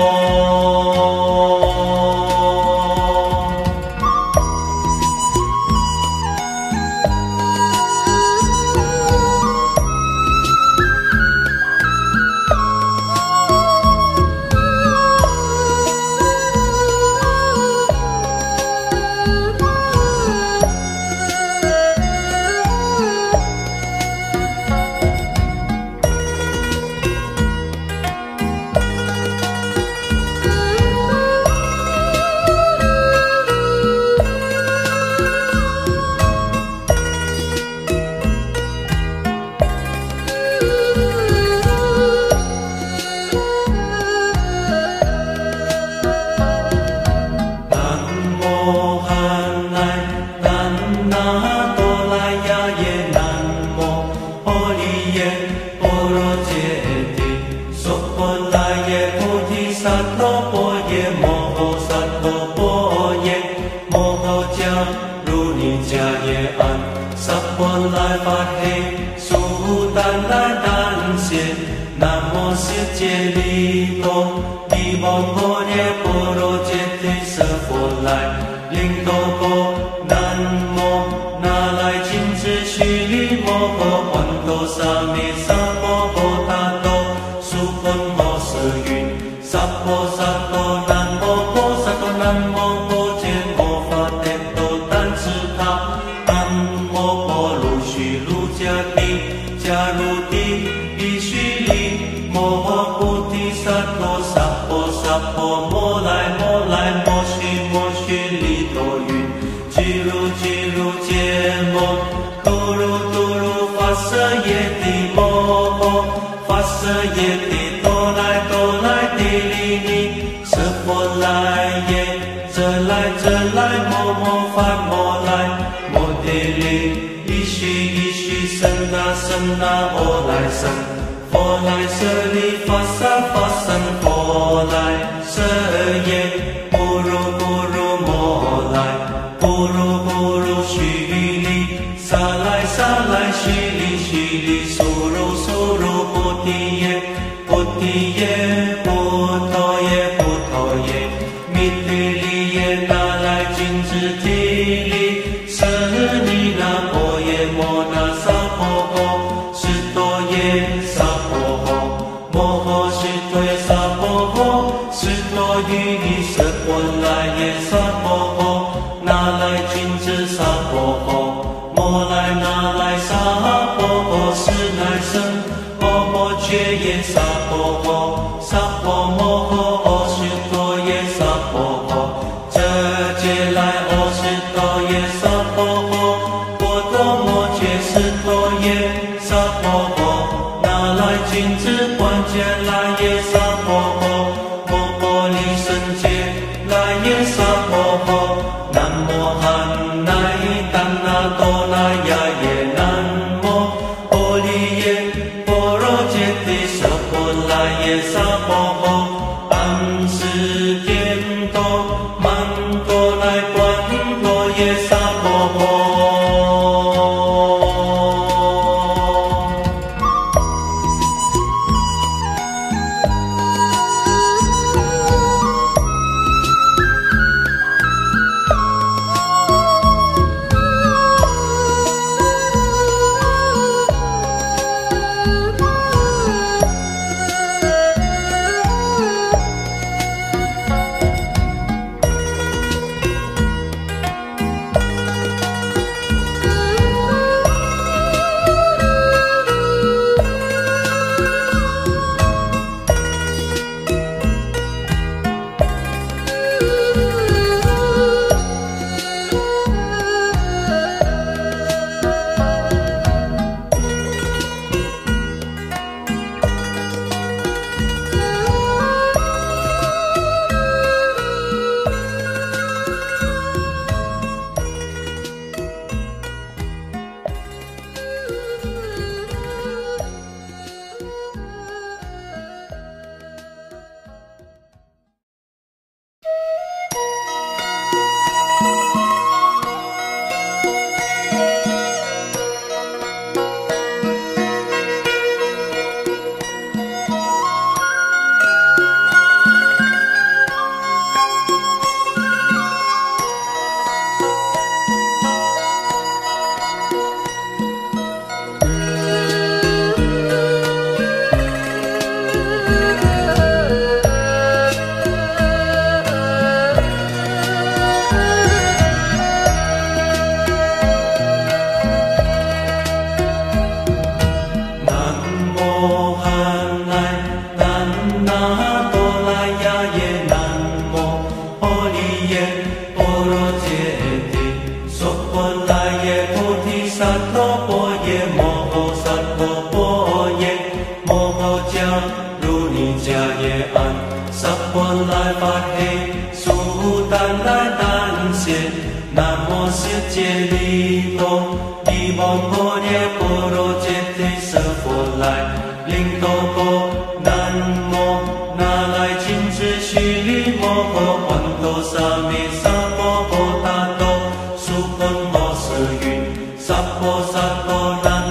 多，尼摩摩耶波罗揭谛舍佛来，林多波南摩那来金智须利摩诃环多沙弥萨婆诃他多苏婆摩舍云萨婆萨多南摩婆萨多南摩婆揭摩法天多丹智他南摩婆卢须卢迦帝迦卢帝比须利摩诃菩提萨埵萨婆萨婆摩来摩来摩须摩须利多云俱卢俱卢揭摩多卢多卢发舍耶帝摩诃发舍耶帝多来多来帝利尼舍佛来耶这来这来摩摩发摩来摩帝利一须一须僧那僧那阿来僧佛来舍利发萨发僧佛来舍耶不如不如摩来不如不如须利萨来萨来须利须利苏如苏如菩提耶菩提耶菩提耶菩提耶弥帝利耶那来金智提利舍尼那婆耶摩那萨婆诃斯多耶萨婆诃摩诃斯多耶萨婆诃斯多于尼舍婆来耶萨婆诃那来金智萨婆诃摩来那来萨婆诃是乃僧摩摩揭耶萨婆诃萨婆摩诃阿须多耶萨婆诃遮揭来阿须多耶萨婆诃波多摩揭斯多耶萨婆诃那来金智观揭来耶萨婆诃摩婆利胜揭来耶萨婆诃南摩汉那丹那多那呀耶南摩婆利耶波罗揭谛舍佛来耶萨婆诃安世天多曼多来观多耶萨婆诃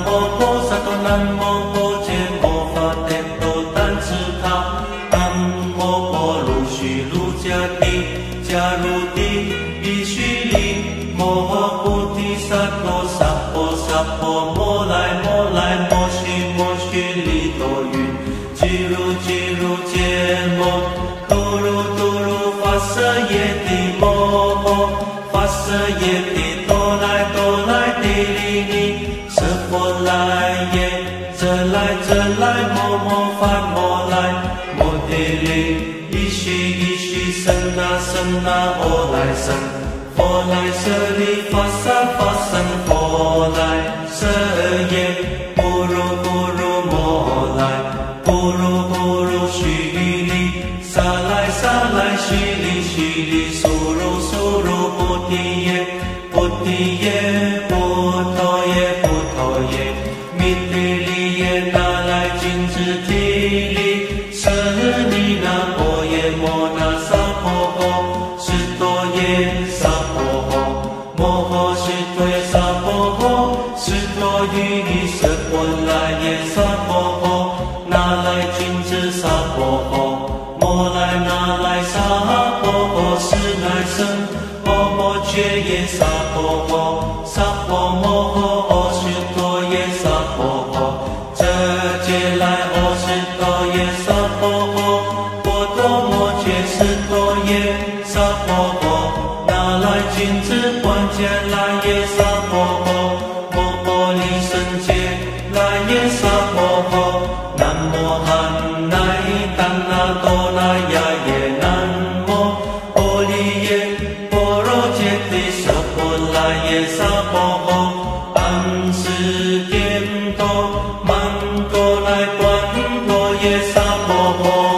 南无须卢迦帝迦卢帝比须利摩诃菩提萨埵萨婆萨婆摩来摩来摩须摩须利多云吉如吉如揭摩多如多如发舍耶帝摩诃发舍耶帝多来多来帝利尼舍佛来耶则来则来摩摩发摩来摩帝利依须依须僧那僧那阿来僧佛来舍利发萨发僧佛来舍耶不如不如摩来不如不如须利萨来萨来须利须利苏如苏如菩提耶菩提耶菩陀耶菩陀耶弥帝利耶那来金智提利舍利那波耶摩那萨婆诃释多耶萨婆诃摩诃释多耶萨婆诃释多于尼舍波来耶萨婆诃那来金智萨婆诃摩来那来萨婆诃是乃僧摩摩揭耶萨婆诃萨婆摩诃阿释多耶萨婆诃遮揭来阿释多耶萨婆诃波多摩揭释多耶萨婆诃那来金智观揭来耶萨婆诃摩波利胜揭来耶萨婆诃南无汉那达那多那呀耶南无波利耶波罗揭帝舍波来耶萨婆诃安世颠多曼多来观多耶萨婆诃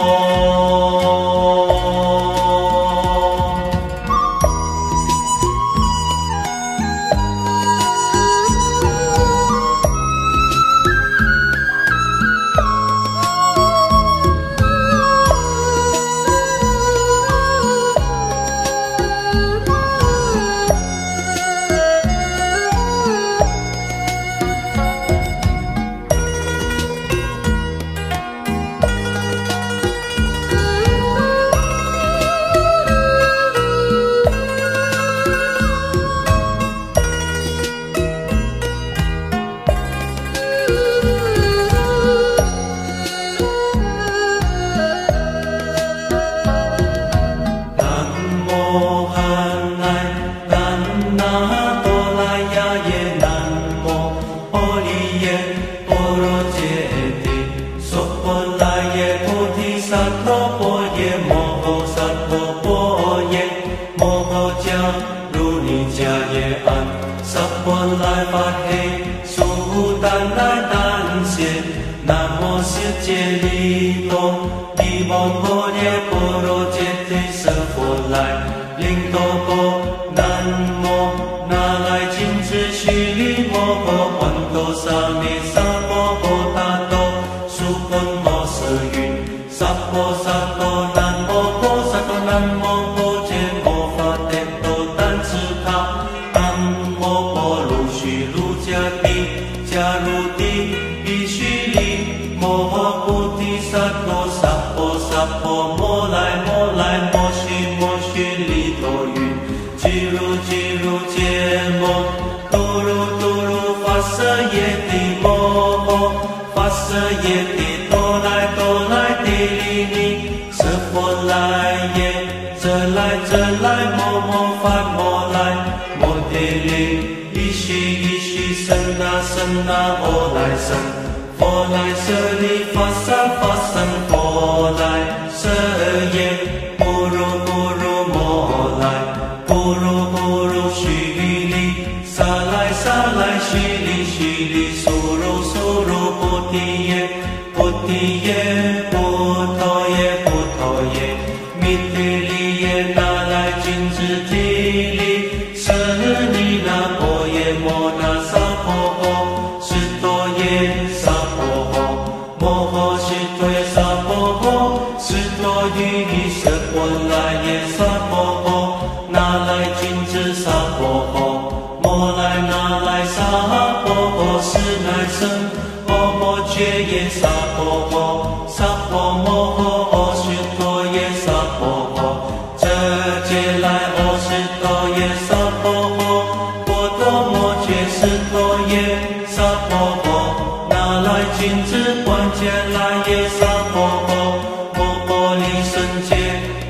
揭耶萨婆诃，萨婆摩诃阿须多耶萨婆诃。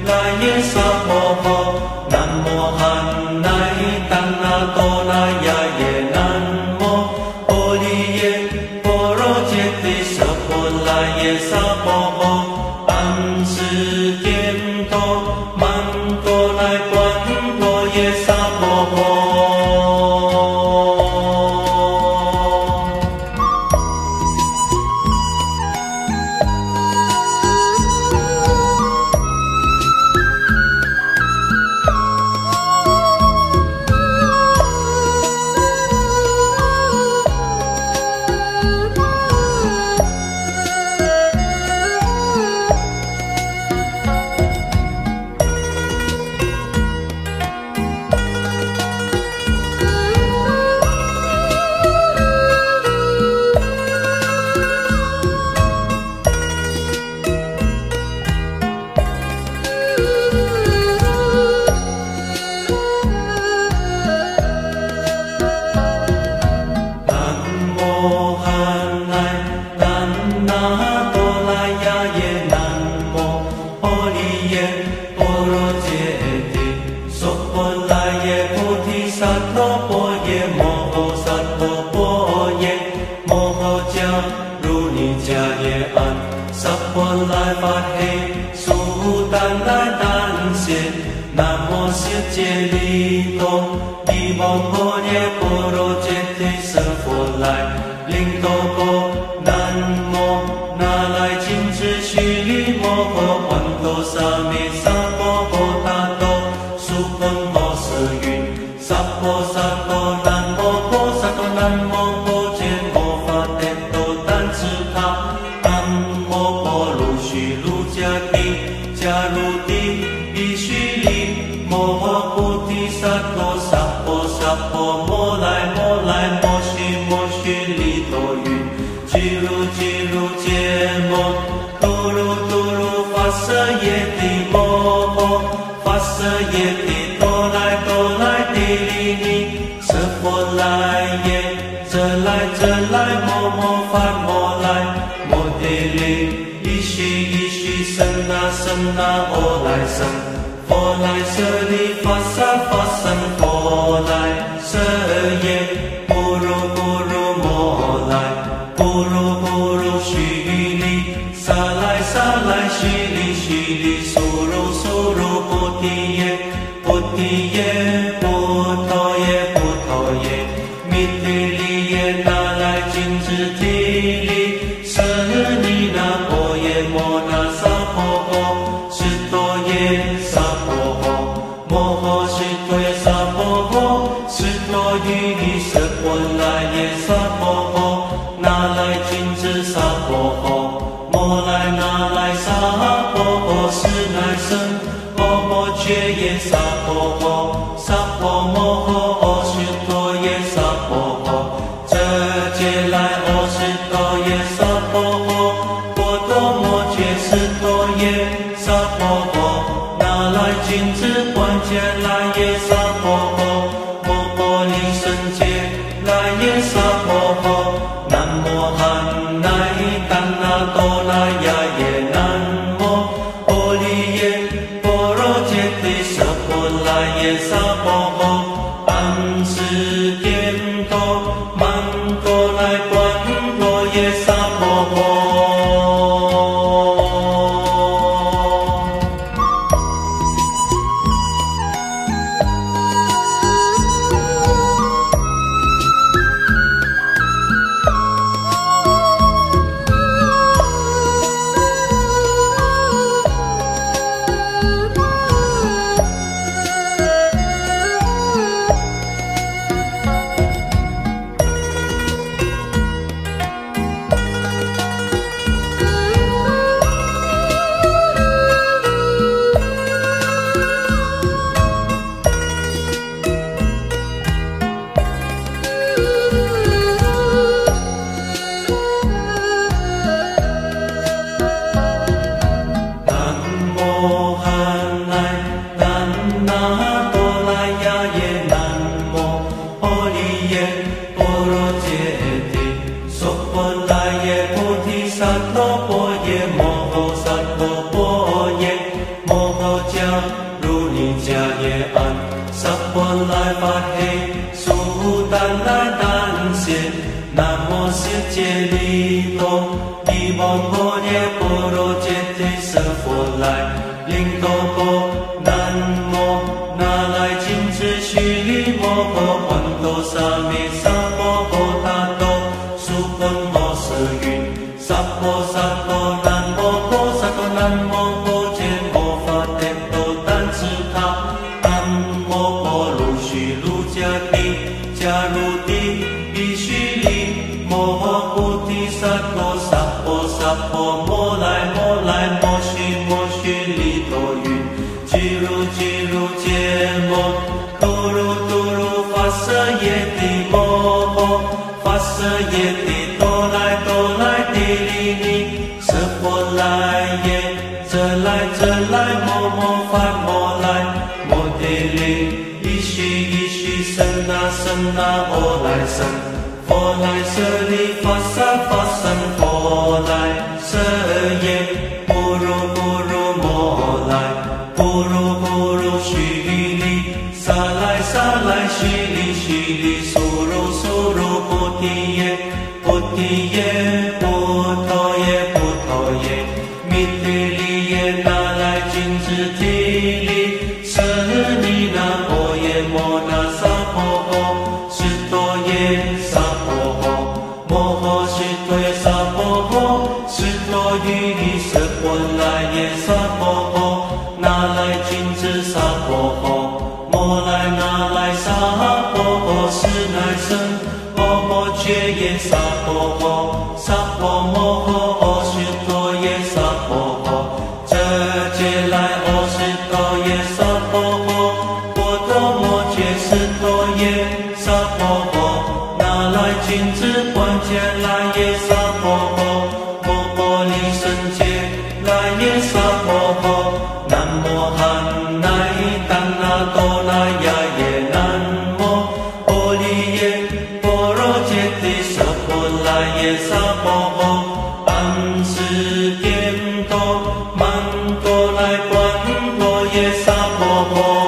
来耶萨婆诃，南无汉乃达那多那呀耶，南无波利耶波罗揭谛舍婆来耶萨婆诃，安世颠多曼多来观多耶萨婆诃。 萨婆来发黑，苏丹来丹仙，南无世界利多，利摩婆耶波罗揭谛舍佛来，灵多波，南无那来金智须利摩诃环多沙弥萨婆诃他多，苏婆摩舍云，萨婆萨婆南无婆萨婆南无婆揭摩法帝多丹智他，南无婆卢须卢迦帝迦卢帝比须利摩诃菩提萨埵萨婆萨婆摩来摩来摩须摩须利多云，俱如俱如揭摩，度如度如发舍耶帝摩诃，发舍耶帝多来多来帝利利，舍婆来耶，则来则来摩摩发摩来，摩帝利，一须一须僧那僧那阿来僧，佛来舍利发萨发僧佛来舍耶，不如不如摩来，不如不如须利，萨来萨来须利须利，苏如苏如菩提耶，菩提耶，菩陀耶，菩陀耶，弥帝利耶，那来金智提利，舍利那婆耶摩那萨婆诃，释多耶萨婆诃，摩诃释多耶萨婆诃，释多于舍婆来耶萨婆诃，那来金智萨婆诃，摩来那来萨婆诃，是乃僧摩摩揭耶萨婆诃，萨婆摩诃阿释多耶萨婆诃，遮揭来阿释多耶萨婆诃，波多摩揭释多耶萨婆诃，那来金智观揭来耶萨婆诃，摩婆利胜揭来耶萨婆诃，南无汉那怛那多那呀耶，南无婆利耶波罗揭谛舍婆来耶萨婆诃，安世颠多曼多来观多耶萨婆诃。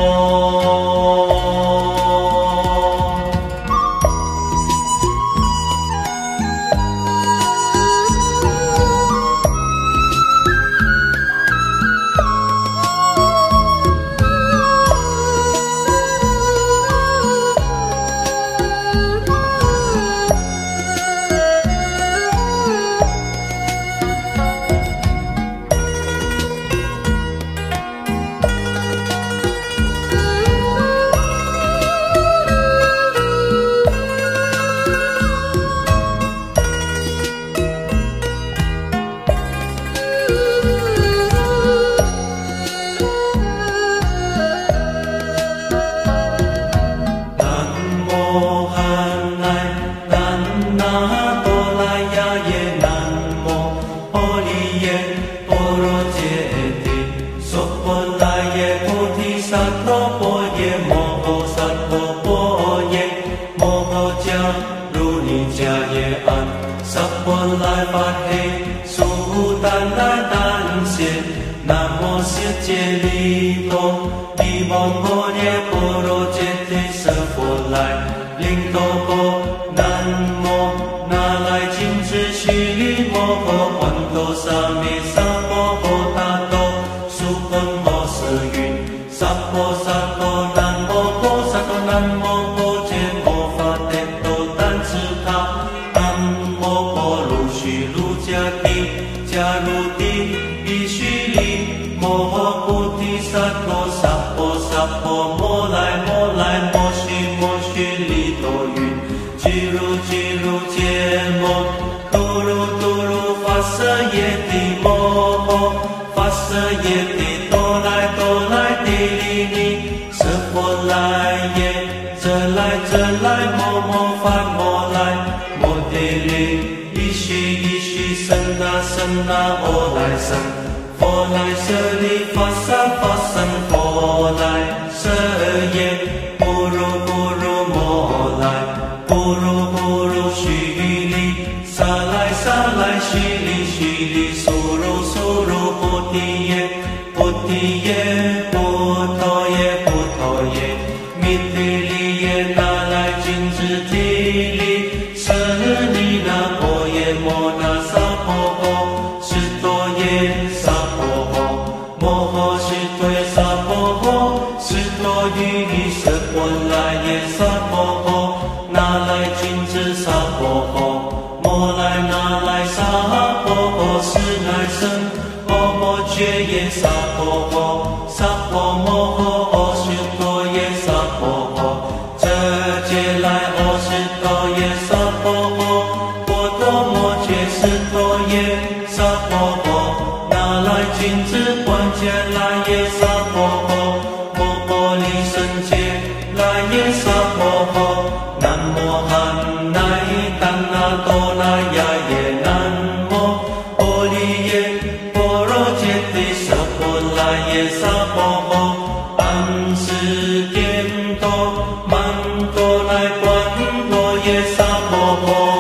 僧那阿来僧，佛来舍利发萨发僧佛来舍耶，不如不如摩来，不如不如须利，萨来萨来须利须利，苏如苏如菩提耶，菩提耶，菩陀耶，菩陀耶。
对萨婆诃，是多于是波来耶萨婆诃，那来君子萨婆诃，摩来那来萨婆诃，是乃生，摩摩觉耶萨婆诃，萨婆摩诃，阿须多耶萨婆诃，这劫来阿须多耶萨婆诃，波多摩觉是多耶萨婆诃，那来君子观界来耶萨婆诃，摩婆利胜界来耶萨婆诃，南无汉那达那多那呀耶南无波利耶波罗揭谛舍波来耶萨婆诃，安世颠多曼多来观多耶萨婆诃。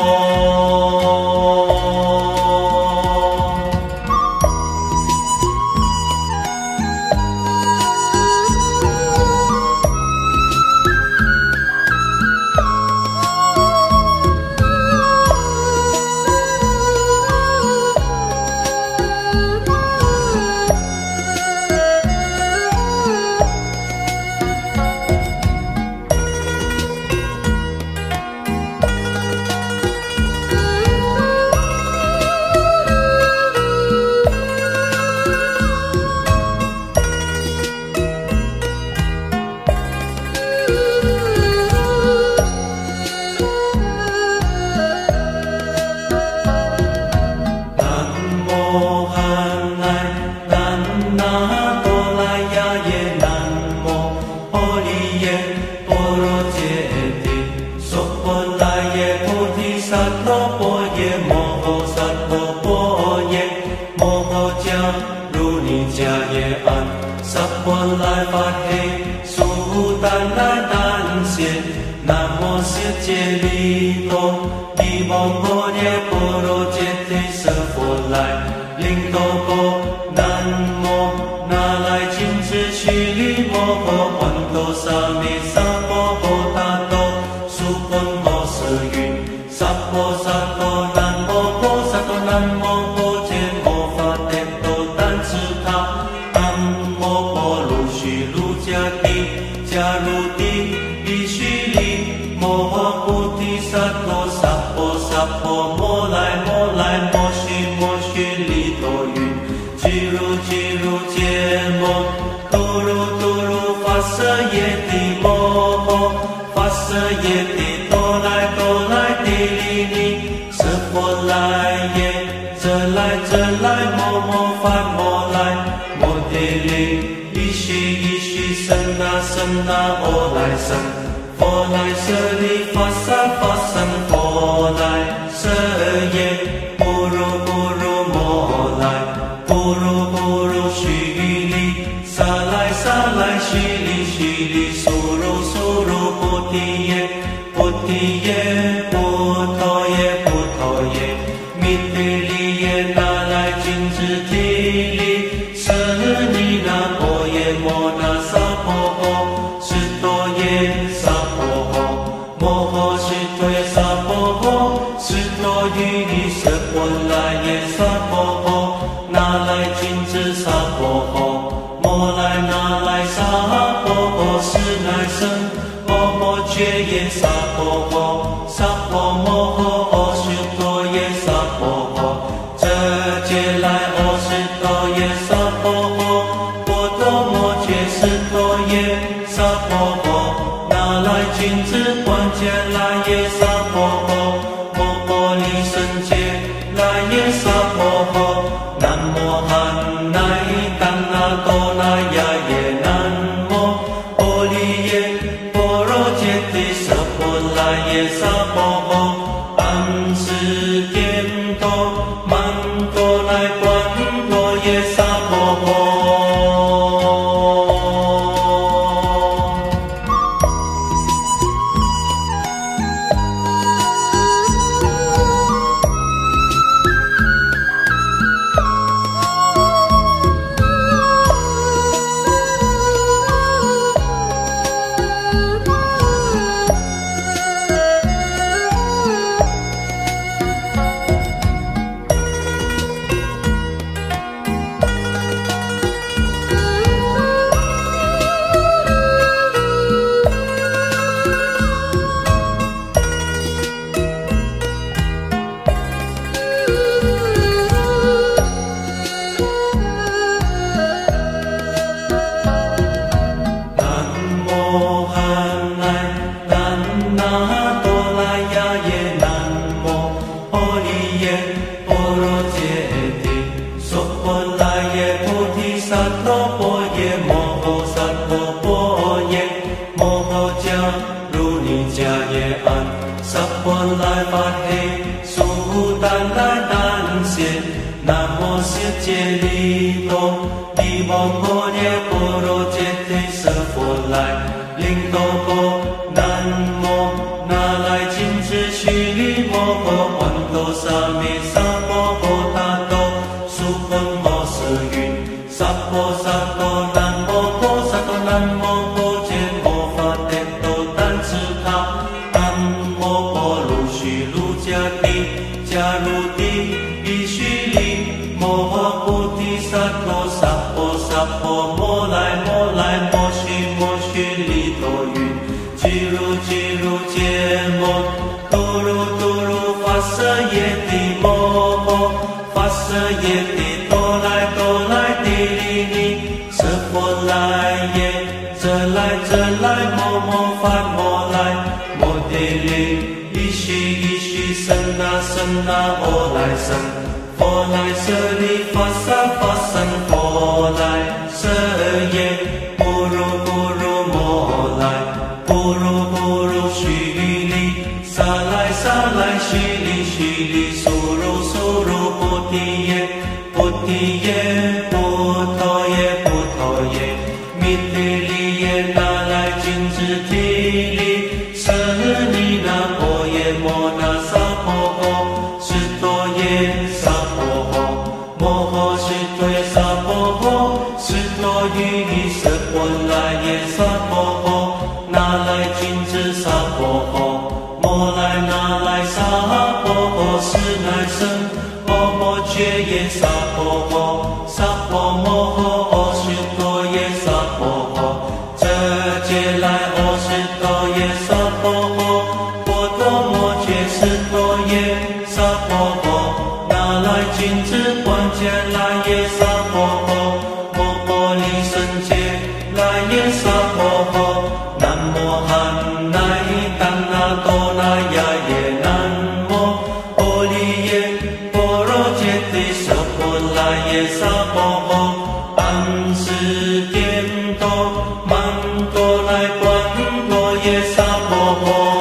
摩摩来摩来摩须摩须利多云，吉如吉如揭摩，嘟噜嘟噜发瑟耶帝摩诃，发瑟耶帝多来多来帝利尼，舍佛来耶，则来则来摩摩发摩来，摩帝利，依须依须僧那僧那阿来僧，佛来舍利发萨发僧佛来舍耶，不如不如摩来，不如不如须利，萨来萨来须利须利，苏如苏如菩提耶，菩提耶，菩陀耶，菩陀耶，弥帝利耶，那来金智提利，舍利那婆耶摩那萨婆诃，斯多耶萨婆诃，摩诃斯多耶萨婆诃，斯多于舍婆来耶萨婆诃，那来金智萨婆诃，摩来那来萨婆诃，是乃僧，摩摩揭耶萨婆诃，萨婆摩诃阿斯多耶萨婆诃，遮揭来阿斯多耶萨婆诃，波多摩揭斯多耶萨婆诃，那来金智观揭来耶萨婆诃，摩诃利胜揭来耶萨婆诃，南无汉那达那多那呀耶，南无阿利耶波罗揭谛舍婆来耶萨婆诃，安世颠多曼多来观多耶萨婆诃。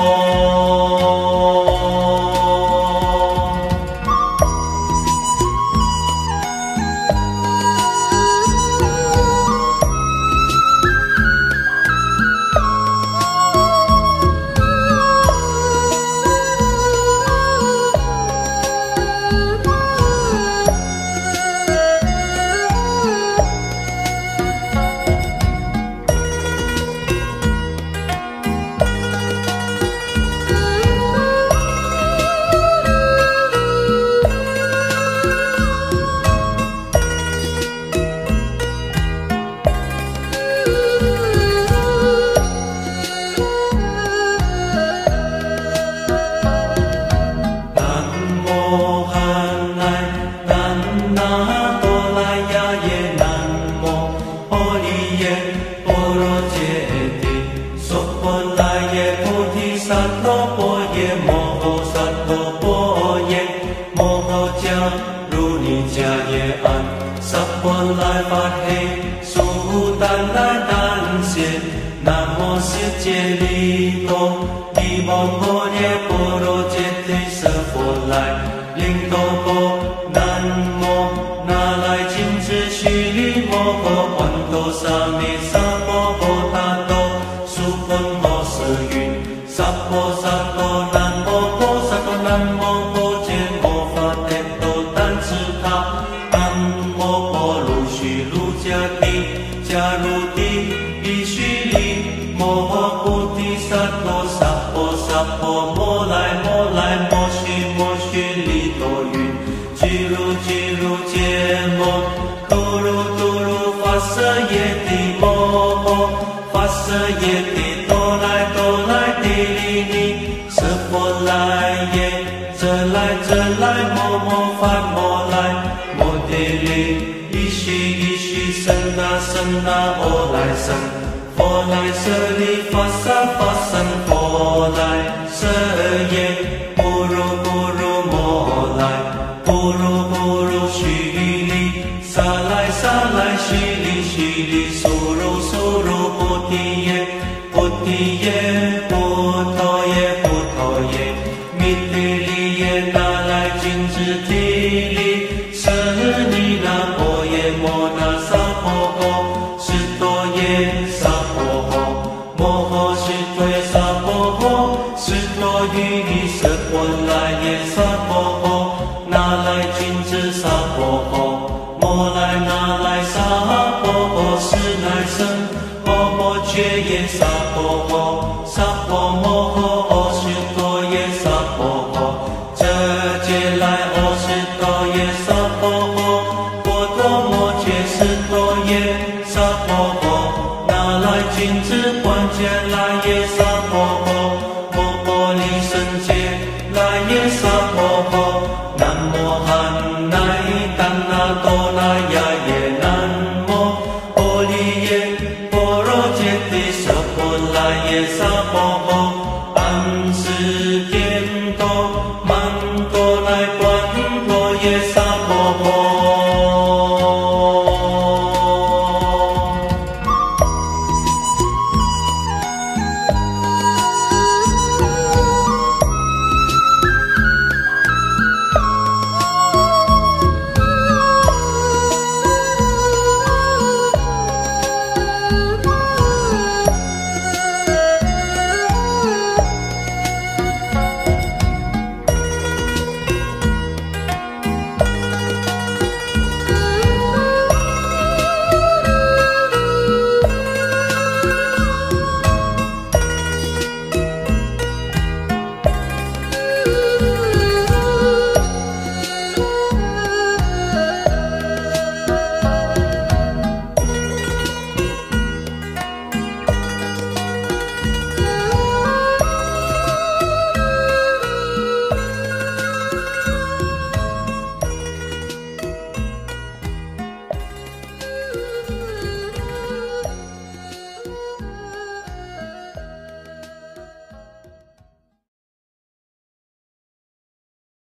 萨婆
婆婆，拿来金子关节来耶萨婆婆，摩波利圣洁来耶萨婆婆，南无汉乃丹那多那呀耶南无波利耶波罗揭谛舍婆来耶萨婆婆。